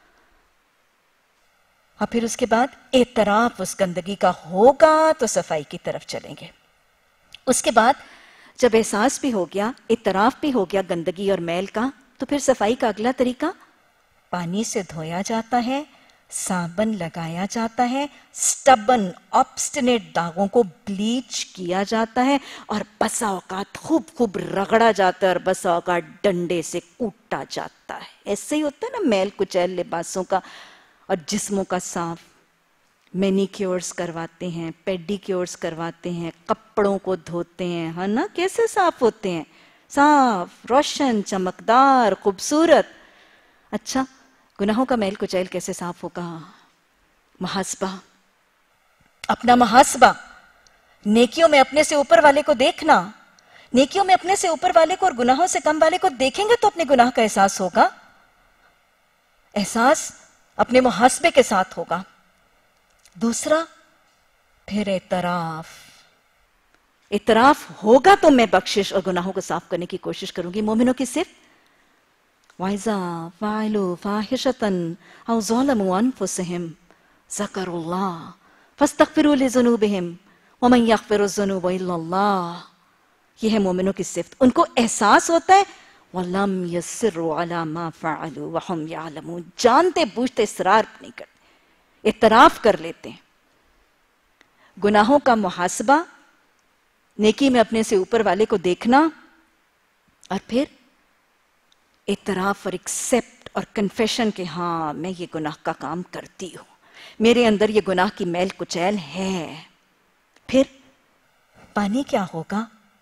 اور پھر اس کے بعد اعتراف اس گندگی کا ہوگا تو صفائی کی طرف چلیں گے۔ اس کے بعد جب احساس بھی ہو گیا، اعتراف بھی ہو گیا گندگی اور میل کا، تو پھر صفائی کا اگلا طریقہ، پانی سے دھویا جاتا ہے، صابن لگایا جاتا ہے، سٹبن آبسٹینیٹ داغوں کو بلیچ کیا جاتا ہے، اور بسا اوقات خوب خوب رگڑا جاتا ہے، اور بسا اوقات ڈنڈے سے کوٹا جاتا ہے۔ ایسے ہی ہوتا ہے نا میل کچیل لباسوں کا اور جسموں کا صاف۔ مینی کیورز کرواتے ہیں، پیڈی کیورز کرواتے ہیں، کپڑوں کو دھوتے ہیں، ہے نا؟ کیسے صاف ہوتے ہیں؟ صاف، روشن، چمکدار، خوبصورت۔ اچھا، گناہوں کا میل کچیل کیسے صاف ہوگا؟ محاسبہ، اپنا محاسبہ، نیکیوں میں اپنے سے اوپر والے کو دیکھنا۔ نیکیوں میں اپنے سے اوپر والے کو اور گناہوں سے کم والے کو دیکھیں گے تو اپنے گناہ کا احساس ہوگا۔ احساس اپنے محاسبے کے ساتھ ہوگا۔ دوسرا، پھر اعتراف۔ اعتراف ہوگا تو میں بخشش اور گناہوں کو صاف کرنے کی کوشش کروں گی۔ مومنوں کی صرف وَإِذَا فَعَلُوا فَاحِشَةً أَوْ ظَلَمُوا أَنفُسَهُمْ ذَكَرُوا اللَّهَ فَاسْتَغْفِرُوا لِذُنُوبِهِمْ وَمَنْ يَغْفِرُ الذُّنُوبَ إِلَّا اللَّهُ۔ یہ ہے مومنوں کی صفت، ان کو احساس ہوتا ہے وَلَمْ يَصِرُّوا عَلَى مَا فَعَلُوا وَهُمْ يَعْلَمُونَ، جانتے بوجھتے اصرار نہیں کرتے، اعتراف کر لیتے ہیں۔ گناہوں کا محاسبہ، نیکی میں اپنے سے اوپر والے کو دیکھنا، اور پھر اعتراف اور ایکسپٹ اور کنفیشن کہ ہاں میں یہ گناہ کا کام کرتی ہوں، میرے اندر یہ گناہ کی میل کچیل ہے۔ پھر پانی کیا ہوگا؟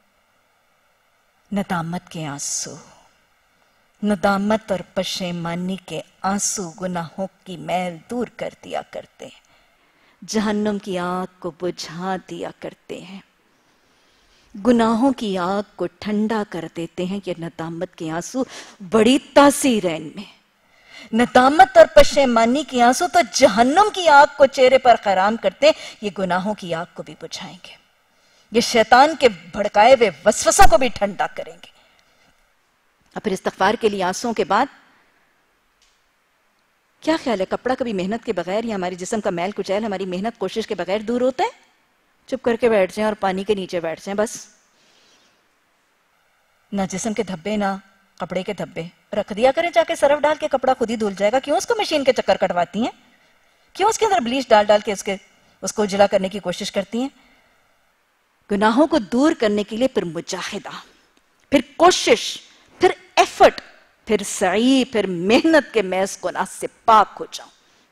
ندامت کے آنسو۔ ندامت اور پشیمانی کے آنسو گناہوں کی میل دور کر دیا کرتے ہیں، جہنم کی آگ کو بجھا دیا کرتے ہیں، گناہوں کی آگ کو ٹھنڈا کر دیتے ہیں۔ یہ ندامت کے آنسو بڑی تاثیر ہے ان میں۔ ندامت اور پشیمانی کے آنسو تو جہنم کی آگ کو چہرے پر خیرام کرتے ہیں، یہ گناہوں کی آگ کو بھی بجھائیں گے، یہ شیطان کے بھڑکائے ہوئے وسوسوں کو بھی ٹھنڈا کریں گے۔ اور پھر استغفار کے لیے آنسوؤں کے بعد کیا خیال ہے، کپڑا کبھی محنت کے بغیر یا ہمارے جسم کا میل کچیل ہماری محنت کوشش کے بغیر دور ہوتا ہے؟ چپ کر کے بیٹھ جائیں اور پانی کے نیچے بیٹھ جائیں، بس نہ جسم کے دھبے نہ کپڑے کے دھبے، رکھ دیا کریں جا کے سرف ڈال کے، کپڑا خود ہی دھل جائے گا۔ کیوں اس کو مشین کے چکر کٹواتی ہیں؟ کیوں اس کے اندر بلیچ ڈال ڈال کے اس کے اس کو اجلا کرنے کی کوشش کرتی ہیں؟ گناہوں کو دور کرنے کے لیے پھر مجاہدہ، پھر کوشش، پھر ایفرٹ، پھر سعی، پھر محنت کے میں اس گناہ سے پاک ہو جاؤں.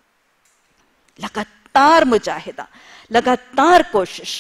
لگاتار مجاہدہ، لگاتار کوشش.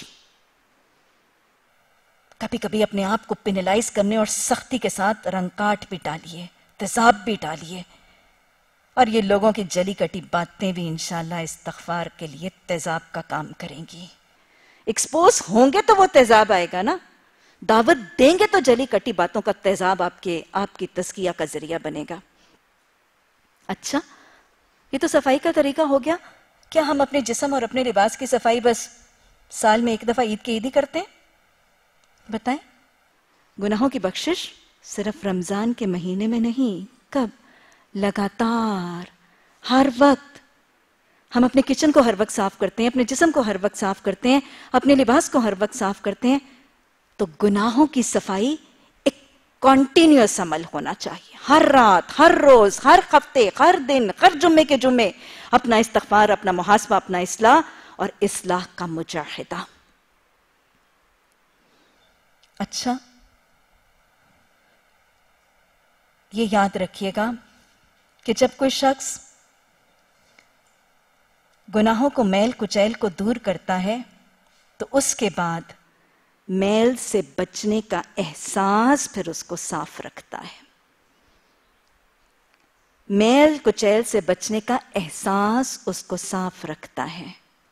کبھی کبھی اپنے آپ کو پینلائز کرنے اور سختی کے ساتھ رنگ کاٹ بھی ڈالیے، تیزاب بھی ڈالیے. اور یہ لوگوں کی جلی کٹی باتیں بھی انشاءاللہ استغفار کے لیے تیزاب کا کام کریں گی. ایکسپوز ہوں گے تو وہ تیزاب آئے گا نا. دعوت دیں گے تو جلی کٹی باتوں کا تیزاب آپ کے آپ کی تزکیہ کا ذریعہ بنے گا. اچھا، یہ تو صفائی کا طریقہ ہو گیا. کیا ہم اپنے جسم اور اپنے لباس کی صفائی بس سال میں ایک دفعہ عید کے عید ہی کرتے ہیں؟ بتائیں. گناہوں کی بخشش صرف رمضان کے مہینے میں نہیں. کب؟ لگاتار، ہر وقت. ہم اپنے کچن کو ہر وقت صاف کرتے ہیں، اپنے جسم کو ہر وقت صاف کرتے ہیں، اپنے لباس کو ہر وقت صاف کرتے ہیں. تو گناہوں کی صفائی ایک کنٹینیوس عمل ہونا چاہیے. ہر رات، ہر روز، ہر ہفتے، ہر دن، ہر جمعے کے جمعے اپنا استغفار، اپنا محاسبہ، اپنا اصلاح اور اصلاح کا مجاہدہ. اچھا، یہ یاد رکھیے گا کہ جب کوئی شخص گناہوں کو میل کچیل کو دور کرتا ہے تو اس کے بعد میل سے بچنے کا احساس پھر اس کو صاف رکھتا ہے. میل کچیل سے بچنے کا احساس اس کو صاف رکھتا ہے.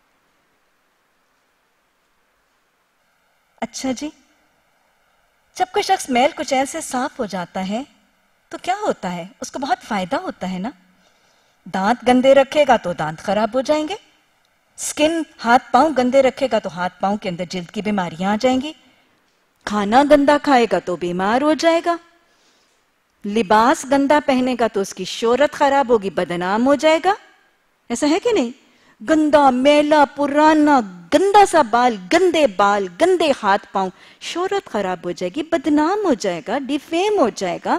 اچھا جی، جب کوئی شخص میل کچیل سے صاف ہو جاتا ہے تو کیا ہوتا ہے؟ اس کو بہت فائدہ ہوتا ہے نا. دانت گندے رکھے گا تو دانت خراب ہو جائیں گے. سکن، ہاتھ پاؤں گندے رکھے گا تو ہاتھ پاؤں کے اندر جلد کی بیماریاں آ جائیں گی. کھانا گندا کھائے گا تو بیمار ہو جائے گا. لباس گندا پہنے گا تو اس کی شہرت خراب ہوگی، بدنام ہو جائے گا. ایسا ہے کہ نہیں؟ گندا، میلا، پرانا، گندا سا بال، گندے بال، گندے ہاتھ پاؤں، شہرت خراب ہو جائے گی، بدنام ہو جائے گا، ڈیفیم ہو جائے گا.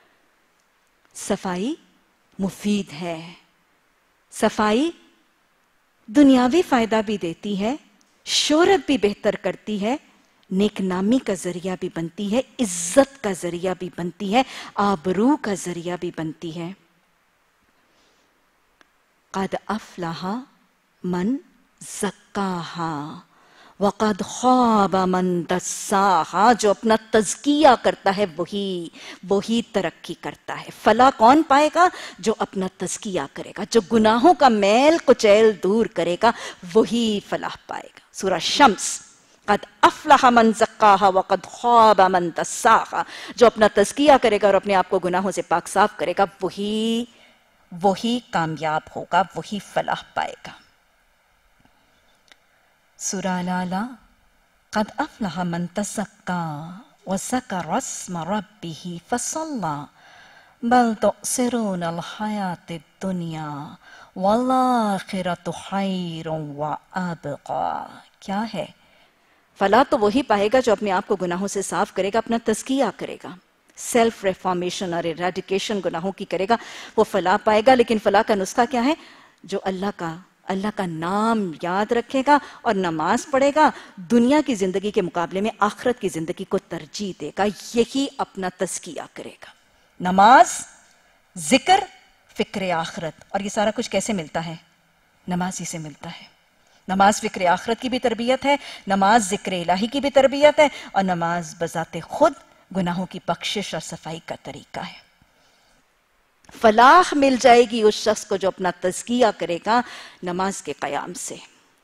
صفائی مفید ہے. صفائی دنیاوی فائدہ بھی دیتی ہے، شہرت بھی بہتر کرتی ہے، نیک نامی کا ذریعہ بھی بنتی ہے، عزت کا ذریعہ بھی بنتی ہے، آبرو کا ذریعہ بھی بنتی ہے. قد افلح من زکاہا وقد خواب من دساہا. جو اپنا تزکیہ کرتا ہے وہی وہی ترقی کرتا ہے. فلاح کون پائے گا؟ جو اپنا تزکیہ کرے گا، جو گناہوں کا میل کچیل دور کرے گا وہی فلاح پائے گا. سورہ شمس، قد افلح من زکاہا وقد خواب من دساہا. جو اپنا تزکیہ کرے گا اور اپنے آپ کو گناہوں سے پاک صاف کرے گا وہی وہی کامیاب ہوگا، وہی فلاح پائے گا. سورہ الاعلی، قد افلح من تزکا وذکر اسم ربہ فصلی بل تؤثرون الحیاۃ الدنیا والآخرۃ خیر وابقی. کیا ہے؟ فلاح تو وہی پائے گا جو اپنے آپ کو گناہوں سے صاف کرے گا، اپنا تزکیہ کرے گا، سیلف ریفارمیشن اور ایریڈیکیشن گناہوں کی کرے گا، وہ فلاح پائے گا. لیکن فلاح کا نسخہ کیا ہے؟ جو اللہ کا اللہ کا نام یاد رکھے گا اور نماز پڑھے گا، دنیا کی زندگی کے مقابلے میں آخرت کی زندگی کو ترجیح دے گا، یہی اپنا تزکیہ کرے گا. نماز، ذکر، فکر آخرت. اور یہ سارا کچھ کیسے ملتا ہے؟ نماز ہی سے ملتا ہے. نماز فکر آخرت کی بھی تربیت ہے، نماز ذکر الہی کی بھی تربیت ہے، اور نماز بذات خود گناہوں کی بخشش اور صفائی کا طریقہ ہے. فلاح مل جائے گی اس شخص کو جو اپنا تزکیہ کرے گا نماز کے قیام سے.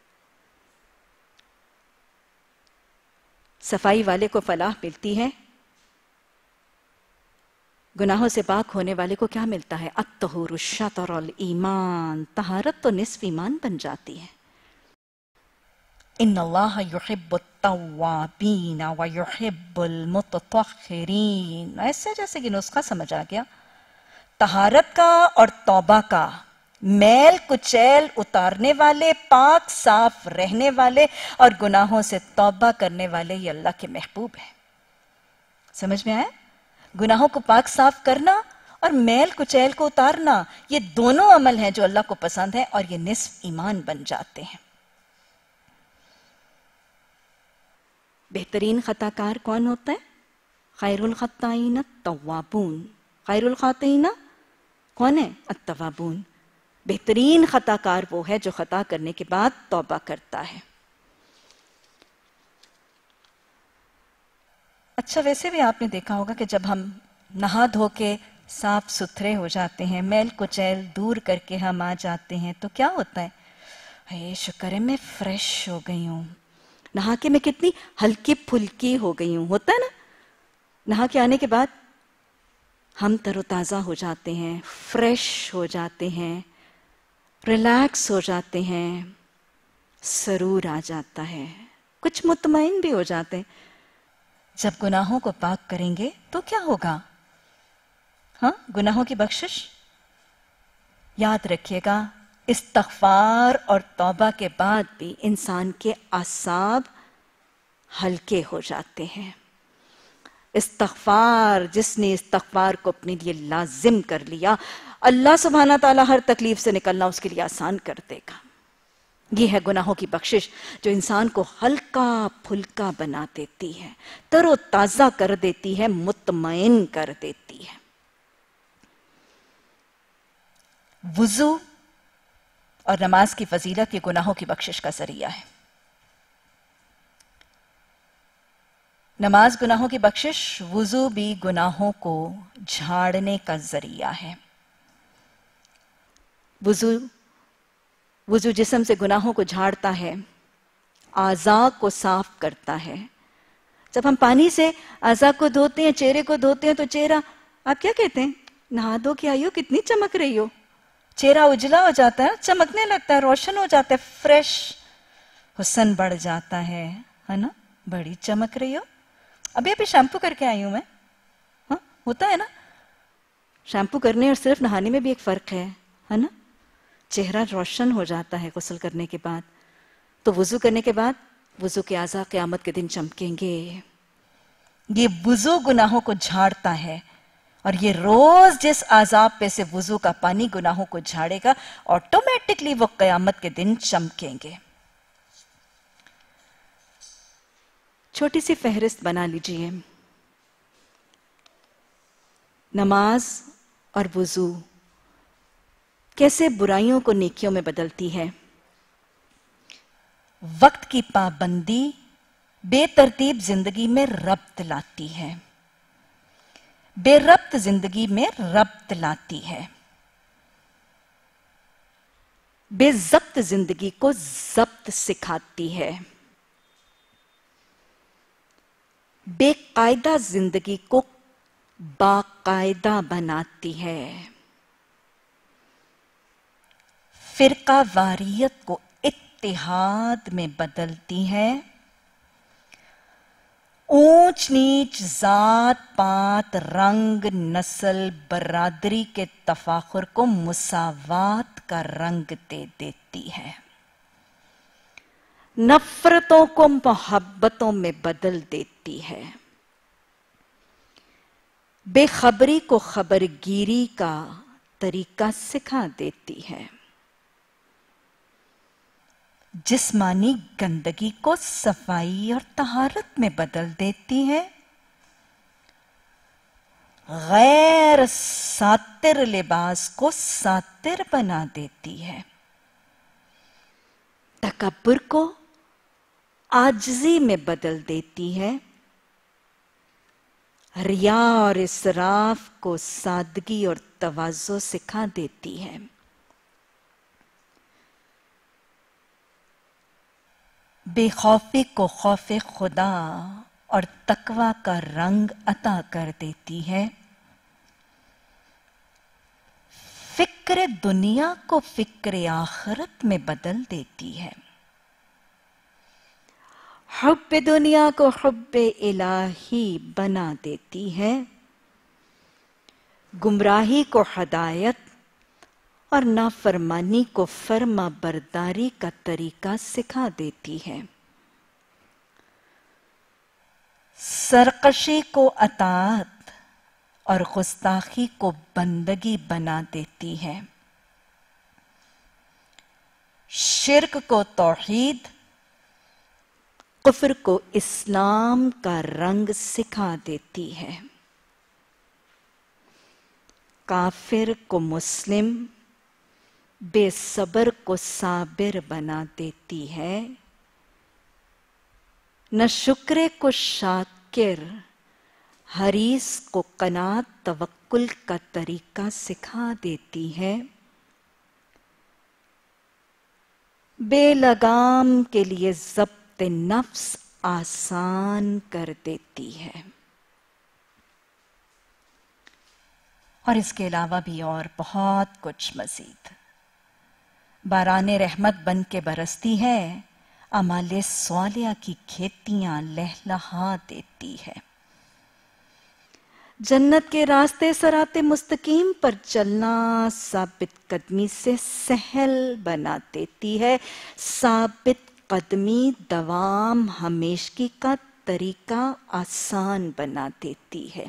صفائی والے کو فلاح ملتی ہے، گناہوں سے پاک ہونے والے کو کیا ملتا ہے؟ الطہور شطر الایمان. طہارت تو نصف ایمان بن جاتی ہے. ان اللہ یحب التوابین ویحب المتطہرین. ایسے جیسے کہ نسخہ سمجھ آ گیا. طہارت کا اور توبہ کا، میل کچیل اتارنے والے، پاک صاف رہنے والے اور گناہوں سے توبہ کرنے والے، یہ اللہ کے محبوب ہیں. سمجھ میں آیا؟ گناہوں کو پاک صاف کرنا اور میل کچیل کو اتارنا، یہ دونوں عمل ہیں جو اللہ کو پسند ہیں اور یہ نصف ایمان بن جاتے ہیں. بہترین خطا کار کون ہوتا ہے؟ خیر الخطائین التوابون. خیر الخطائین کون ہے؟ التوابون. بہترین خطا کار وہ ہے جو خطا کرنے کے بعد توبہ کرتا ہے. اچھا ویسے بھی آپ نے دیکھا ہوگا کہ جب ہم نہا دھو کے صاف ستھرے ہو جاتے ہیں، میل کچیل دور کر کے ہم آ جاتے ہیں تو کیا ہوتا ہے؟ اے شکر ہے میں فریش ہو گئی ہوں، نہا کے میں کتنی ہلکی پھلکی ہو گئی ہوں. ہوتا ہے نا؟ نہا کے آنے کے بعد ہم تر و تازہ ہو جاتے ہیں، فریش ہو جاتے ہیں، ریلیکس ہو جاتے ہیں، سرور آ جاتا ہے، کچھ مطمئن بھی ہو جاتے ہیں. جب گناہوں کو پاک کریں گے تو کیا ہوگا؟ ہاں، گناہوں کی بخشش. یاد رکھیے گا استغفار اور توبہ کے بعد بھی انسان کے اعصاب ہلکے ہو جاتے ہیں. استغفار، جس نے استغفار کو اپنے لیے لازم کر لیا، اللہ سبحانہ تعالیٰ ہر تکلیف سے نکلنا اس کے لیے آسان کر دے گا. یہ ہے گناہوں کی بخشش جو انسان کو ہلکا پھلکا بنا دیتی ہے، تر و تازہ کر دیتی ہے، مطمئن کر دیتی ہے. وضو اور نماز کی فضیلت یہ گناہوں کی بخشش کا ذریعہ ہے. نماز گناہوں کی بخشش، وضو بھی گناہوں کو جھاڑنے کا ذریعہ ہے. وضو وضو جسم سے گناہوں کو جھاڑتا ہے، اعضاء کو صاف کرتا ہے. جب ہم پانی سے اعضاء کو دھوتے ہیں، چہرے کو دھوتے ہیں تو چہرہ، آپ کیا کہتے ہیں؟ نہا دھو کے آئی ہو، کتنی چمک رہی ہو. چہرہ اجلا ہو جاتا ہے، چمکنے لگتا ہے، روشن ہو جاتا ہے، فریش، حسن بڑھ جاتا ہے ہے نا؟ بڑی چمک رہی ہو. ابھی ابھی شیمپو کر کے آئی ہوں میں. ہاں ہوتا ہے نا؟ شیمپو کرنے اور صرف نہانے میں بھی ایک فرق ہے ہے نا؟ چہرہ روشن ہو جاتا ہے غسل کرنے کے بعد. تو وضو کرنے کے بعد وضو کے اعضاء قیامت کے دن چمکیں گے. یہ وضو گناہوں کو جھاڑتا ہے، اور یہ روز جس اعضاء پہ سے وضو کا پانی گناہوں کو جھاڑے گا، آٹومیٹکلی وہ قیامت کے دن چمکیں گے. چھوٹی سی فہرست بنا لیجئے. نماز اور وضو کیسے برائیوں کو نیکیوں میں بدلتی ہے. وقت کی پابندی بے ترتیب زندگی میں ربط لاتی ہے، بے ربط زندگی میں ربط لاتی ہے. بے ضبط زندگی کو ضبط سکھاتی ہے. بے قاعدہ زندگی کو باقاعدہ بناتی ہے. فرقہ واریت کو اتحاد میں بدلتی ہے. اونچ نیچ، ذات پات، رنگ، نسل، برادری کے تفاخر کو مساوات کا رنگ دے دیتی ہے. نفرتوں کو محبتوں میں بدل دیتی ہے. بے خبری کو خبرگیری کا طریقہ سکھا دیتی ہے. جسمانی گندگی کو صفائی اور طہارت میں بدل دیتی ہے. غیر ساتر لباس کو ساتر بنا دیتی ہے. تکبر کو عاجزی میں بدل دیتی ہے. ریا اور اسراف کو سادگی اور تواضع سکھا دیتی ہے. بے خوفی کو خوف خدا اور تقوی کا رنگ عطا کر دیتی ہے. فکر دنیا کو فکر آخرت میں بدل دیتی ہے. حب دنیا کو حب الہی بنا دیتی ہے. گمراہی کو ہدایت اور نافرمانی کو فرما برداری کا طریقہ سکھا دیتی ہے. سرکشی کو اطاعت اور گستاخی کو بندگی بنا دیتی ہے. شرک کو توحید कुफ्र को इस्लाम का रंग सिखा देती है, काफिर को मुस्लिम, बेसब्र को साबिर बना देती है, न शुक्र को शाकिर, हरीस को कनात तवक्कुल का तरीका सिखा देती है, बेलगाम के लिए ज़ब्त नफ्स आसान कर देती है। और इसके अलावा भी और बहुत कुछ मजीद। बाराने रहमत बन के बरसती है, अमाले स्वालिया की खेतियां लहलहा देती है, जन्नत के रास्ते सराते मुस्तकीम पर चलना साबित कदमी से सहल बना देती है, साबित कदमी दवाम हमेशगी का तरीका आसान बना देती है।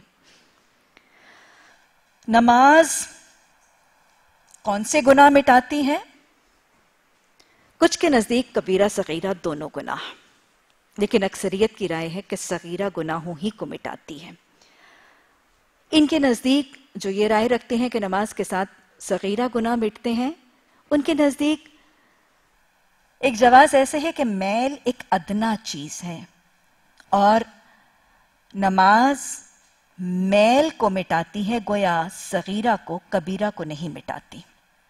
नमाज कौन से गुनाह मिटाती है? कुछ के नजदीक कबीरा सगीरा दोनों गुनाह, लेकिन अक्सरियत की राय है कि सगीरा गुनाहों ही को मिटाती है। इनके नजदीक जो ये राय रखते हैं कि नमाज के साथ सगीरा गुनाह मिटते हैं, उनके नजदीक एक जवाज ऐसे है कि मैल एक अदना चीज है और नमाज मैल को मिटाती है, गोया सगीरा को कबीरा को नहीं मिटाती।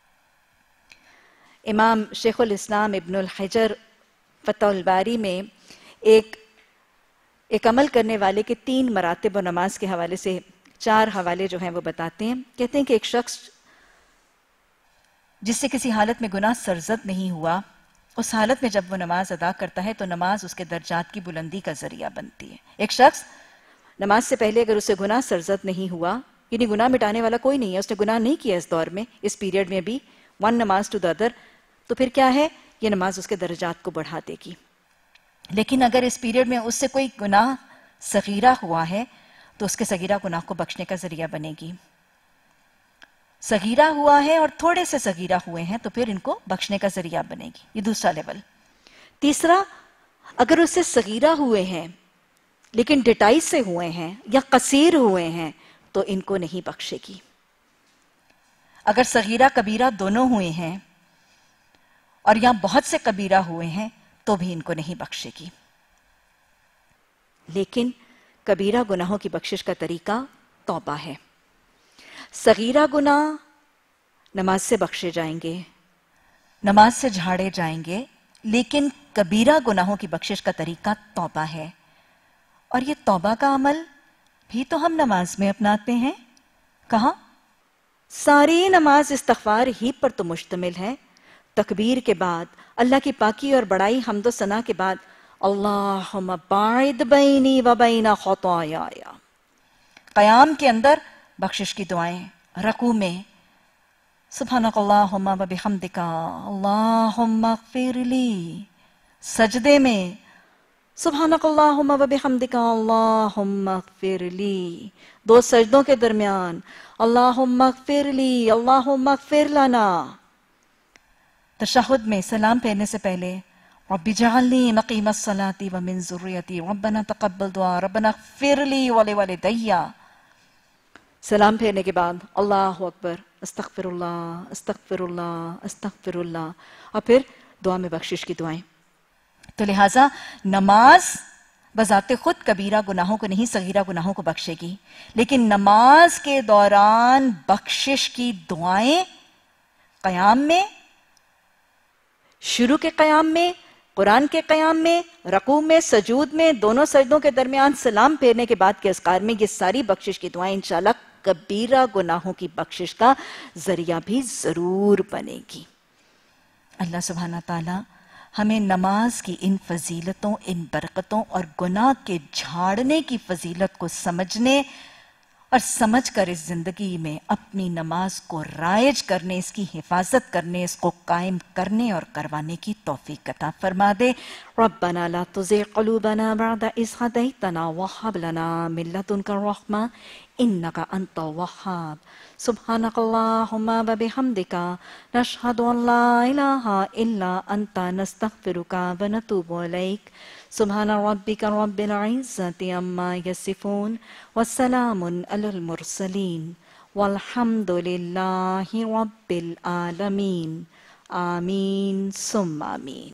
इमाम शेखुल इस्लाम इब्नुल हजर फतहुल बारी में एक एक अमल करने वाले के तीन मरातिब और नमाज के हवाले से चार हवाले जो हैं वो बताते हैं। कहते हैं कि एक शख्स जिससे किसी हालत में गुनाह सरजद नहीं हुआ, उस हालत में जब वो नमाज अदा करता है तो नमाज उसके दर्जात की बुलंदी का जरिया बनती है। एक शख्स नमाज से पहले अगर उसे गुनाह सरजद नहीं हुआ, यानी गुनाह मिटाने वाला कोई नहीं है, उसने गुनाह नहीं किया इस दौर में, इस पीरियड में भी, वन नमाज टू द अदर, तो फिर क्या है, ये नमाज उसके दर्जात को बढ़ा देगी। लेकिन अगर इस पीरियड में उससे कोई गुनाह सगीरा हुआ है तो उसके सगीरा गुनाह को बख्शने का जरिया बनेगी। सगीरा हुआ है और थोड़े से सगीरा हुए हैं तो फिर इनको बख्शने का जरिया बनेगी। ये दूसरा लेवल। तीसरा, अगर उससे सगीरा हुए हैं लेकिन डिटाई से हुए हैं या कसीर हुए हैं तो इनको नहीं बख्शेगी। अगर सगीरा कबीरा दोनों हुए हैं और यहां बहुत से कबीरा हुए हैं तो भी इनको नहीं बख्शेगी। लेकिन कबीरा गुनाहों की बख्शिश का तरीका तौबा है। सगीरा गुनाह नमाज से बख्शे जाएंगे, नमाज से झाड़े जाएंगे, लेकिन कबीरा गुनाहों की बख्शिश का तरीका तौबा है। और ये तौबा का अमल भी तो हम नमाज में अपनाते हैं। कहा? सारी नमाज इस्तगफार ही पर तो मुश्तमिल है। तकबीर के बाद, अल्लाह की पाकी और बड़ाई हम्दो सना के बाद, अल्लाहुम्मा बाइद बैनी व बैना खताया, क़याम के अंदर बख्शिश की दुआएं, रकू में सुब्हानकल्लाहुम्मा व बिहम्दिका अल्लाहुम्मा ग़फिरली, सजदे में सुब्हानकल्लाहुम्मा व बिहम्दिका अल्लाहुम्मा ग़फिरली, दो सजदों के दरमियान अल्लाहुम्मा ग़फिरली अल्लाहुम्मा ग़फिर लना। तशहुद में सलाम फेरने से पहले रब्बी जअलनी मक़ीमस सलाती व मिन ज़ुर्रियती रब्बना तक़ब्बल दुआ रब्बना ग़फिरली व लिवालिदैया। सलाम फेरने के बाद अल्लाहु अकबर, अस्तग़फिरुल्लाह अस्तग़फिरुल्लाह अस्तग़फिरुल्लाह, और फिर दुआ में बख्शिश की दुआएं। तो लिहाजा नमाज बज़ाते खुद कबीरा गुनाहों को नहीं, सगीरा गुनाहों को बख्शेगी, लेकिन नमाज के दौरान बख्शिश की दुआएं क़याम में, शुरू के क़याम में, कुरान के क़याम में, रकू में, सजूद में, दोनों सजदों के दरमियान, सलाम फेरने के बाद के अस्कार में, ये सारी बख्शिश की दुआएं इंशाअल्लाह कबीरा गुनाहों की बख्शिश का जरिया भी जरूर बनेगी। अल्लाह सुब्हाना ताला हमें नमाज की इन फजीलतों, इन बरकतों और गुनाह के झाड़ने की फजीलत को समझने और समझ कर इस जिंदगी में अपनी नमाज को राइज करने, इसकी हिफाजत करने, इसको कायम करने और करवाने की तौफीक अता फरमा दे। रब्बना ला तुज़िग़ क़ुलूबना बअद इज़ हदैतना व हब लना मिन लदुनका रहमा इन्नका अंतल वह्हाब। सुब्हानकल्लाहुम्मा व बिहम्दिका नशहदु अन ला इलाहा इल्ला अंता नस्तग़फिरुका व नतूबु इलैक। سبحان ربک رب العزة عما یصفون وسلام علی المرسلین والحمد للہ رب العالمین آمین ثم آمین.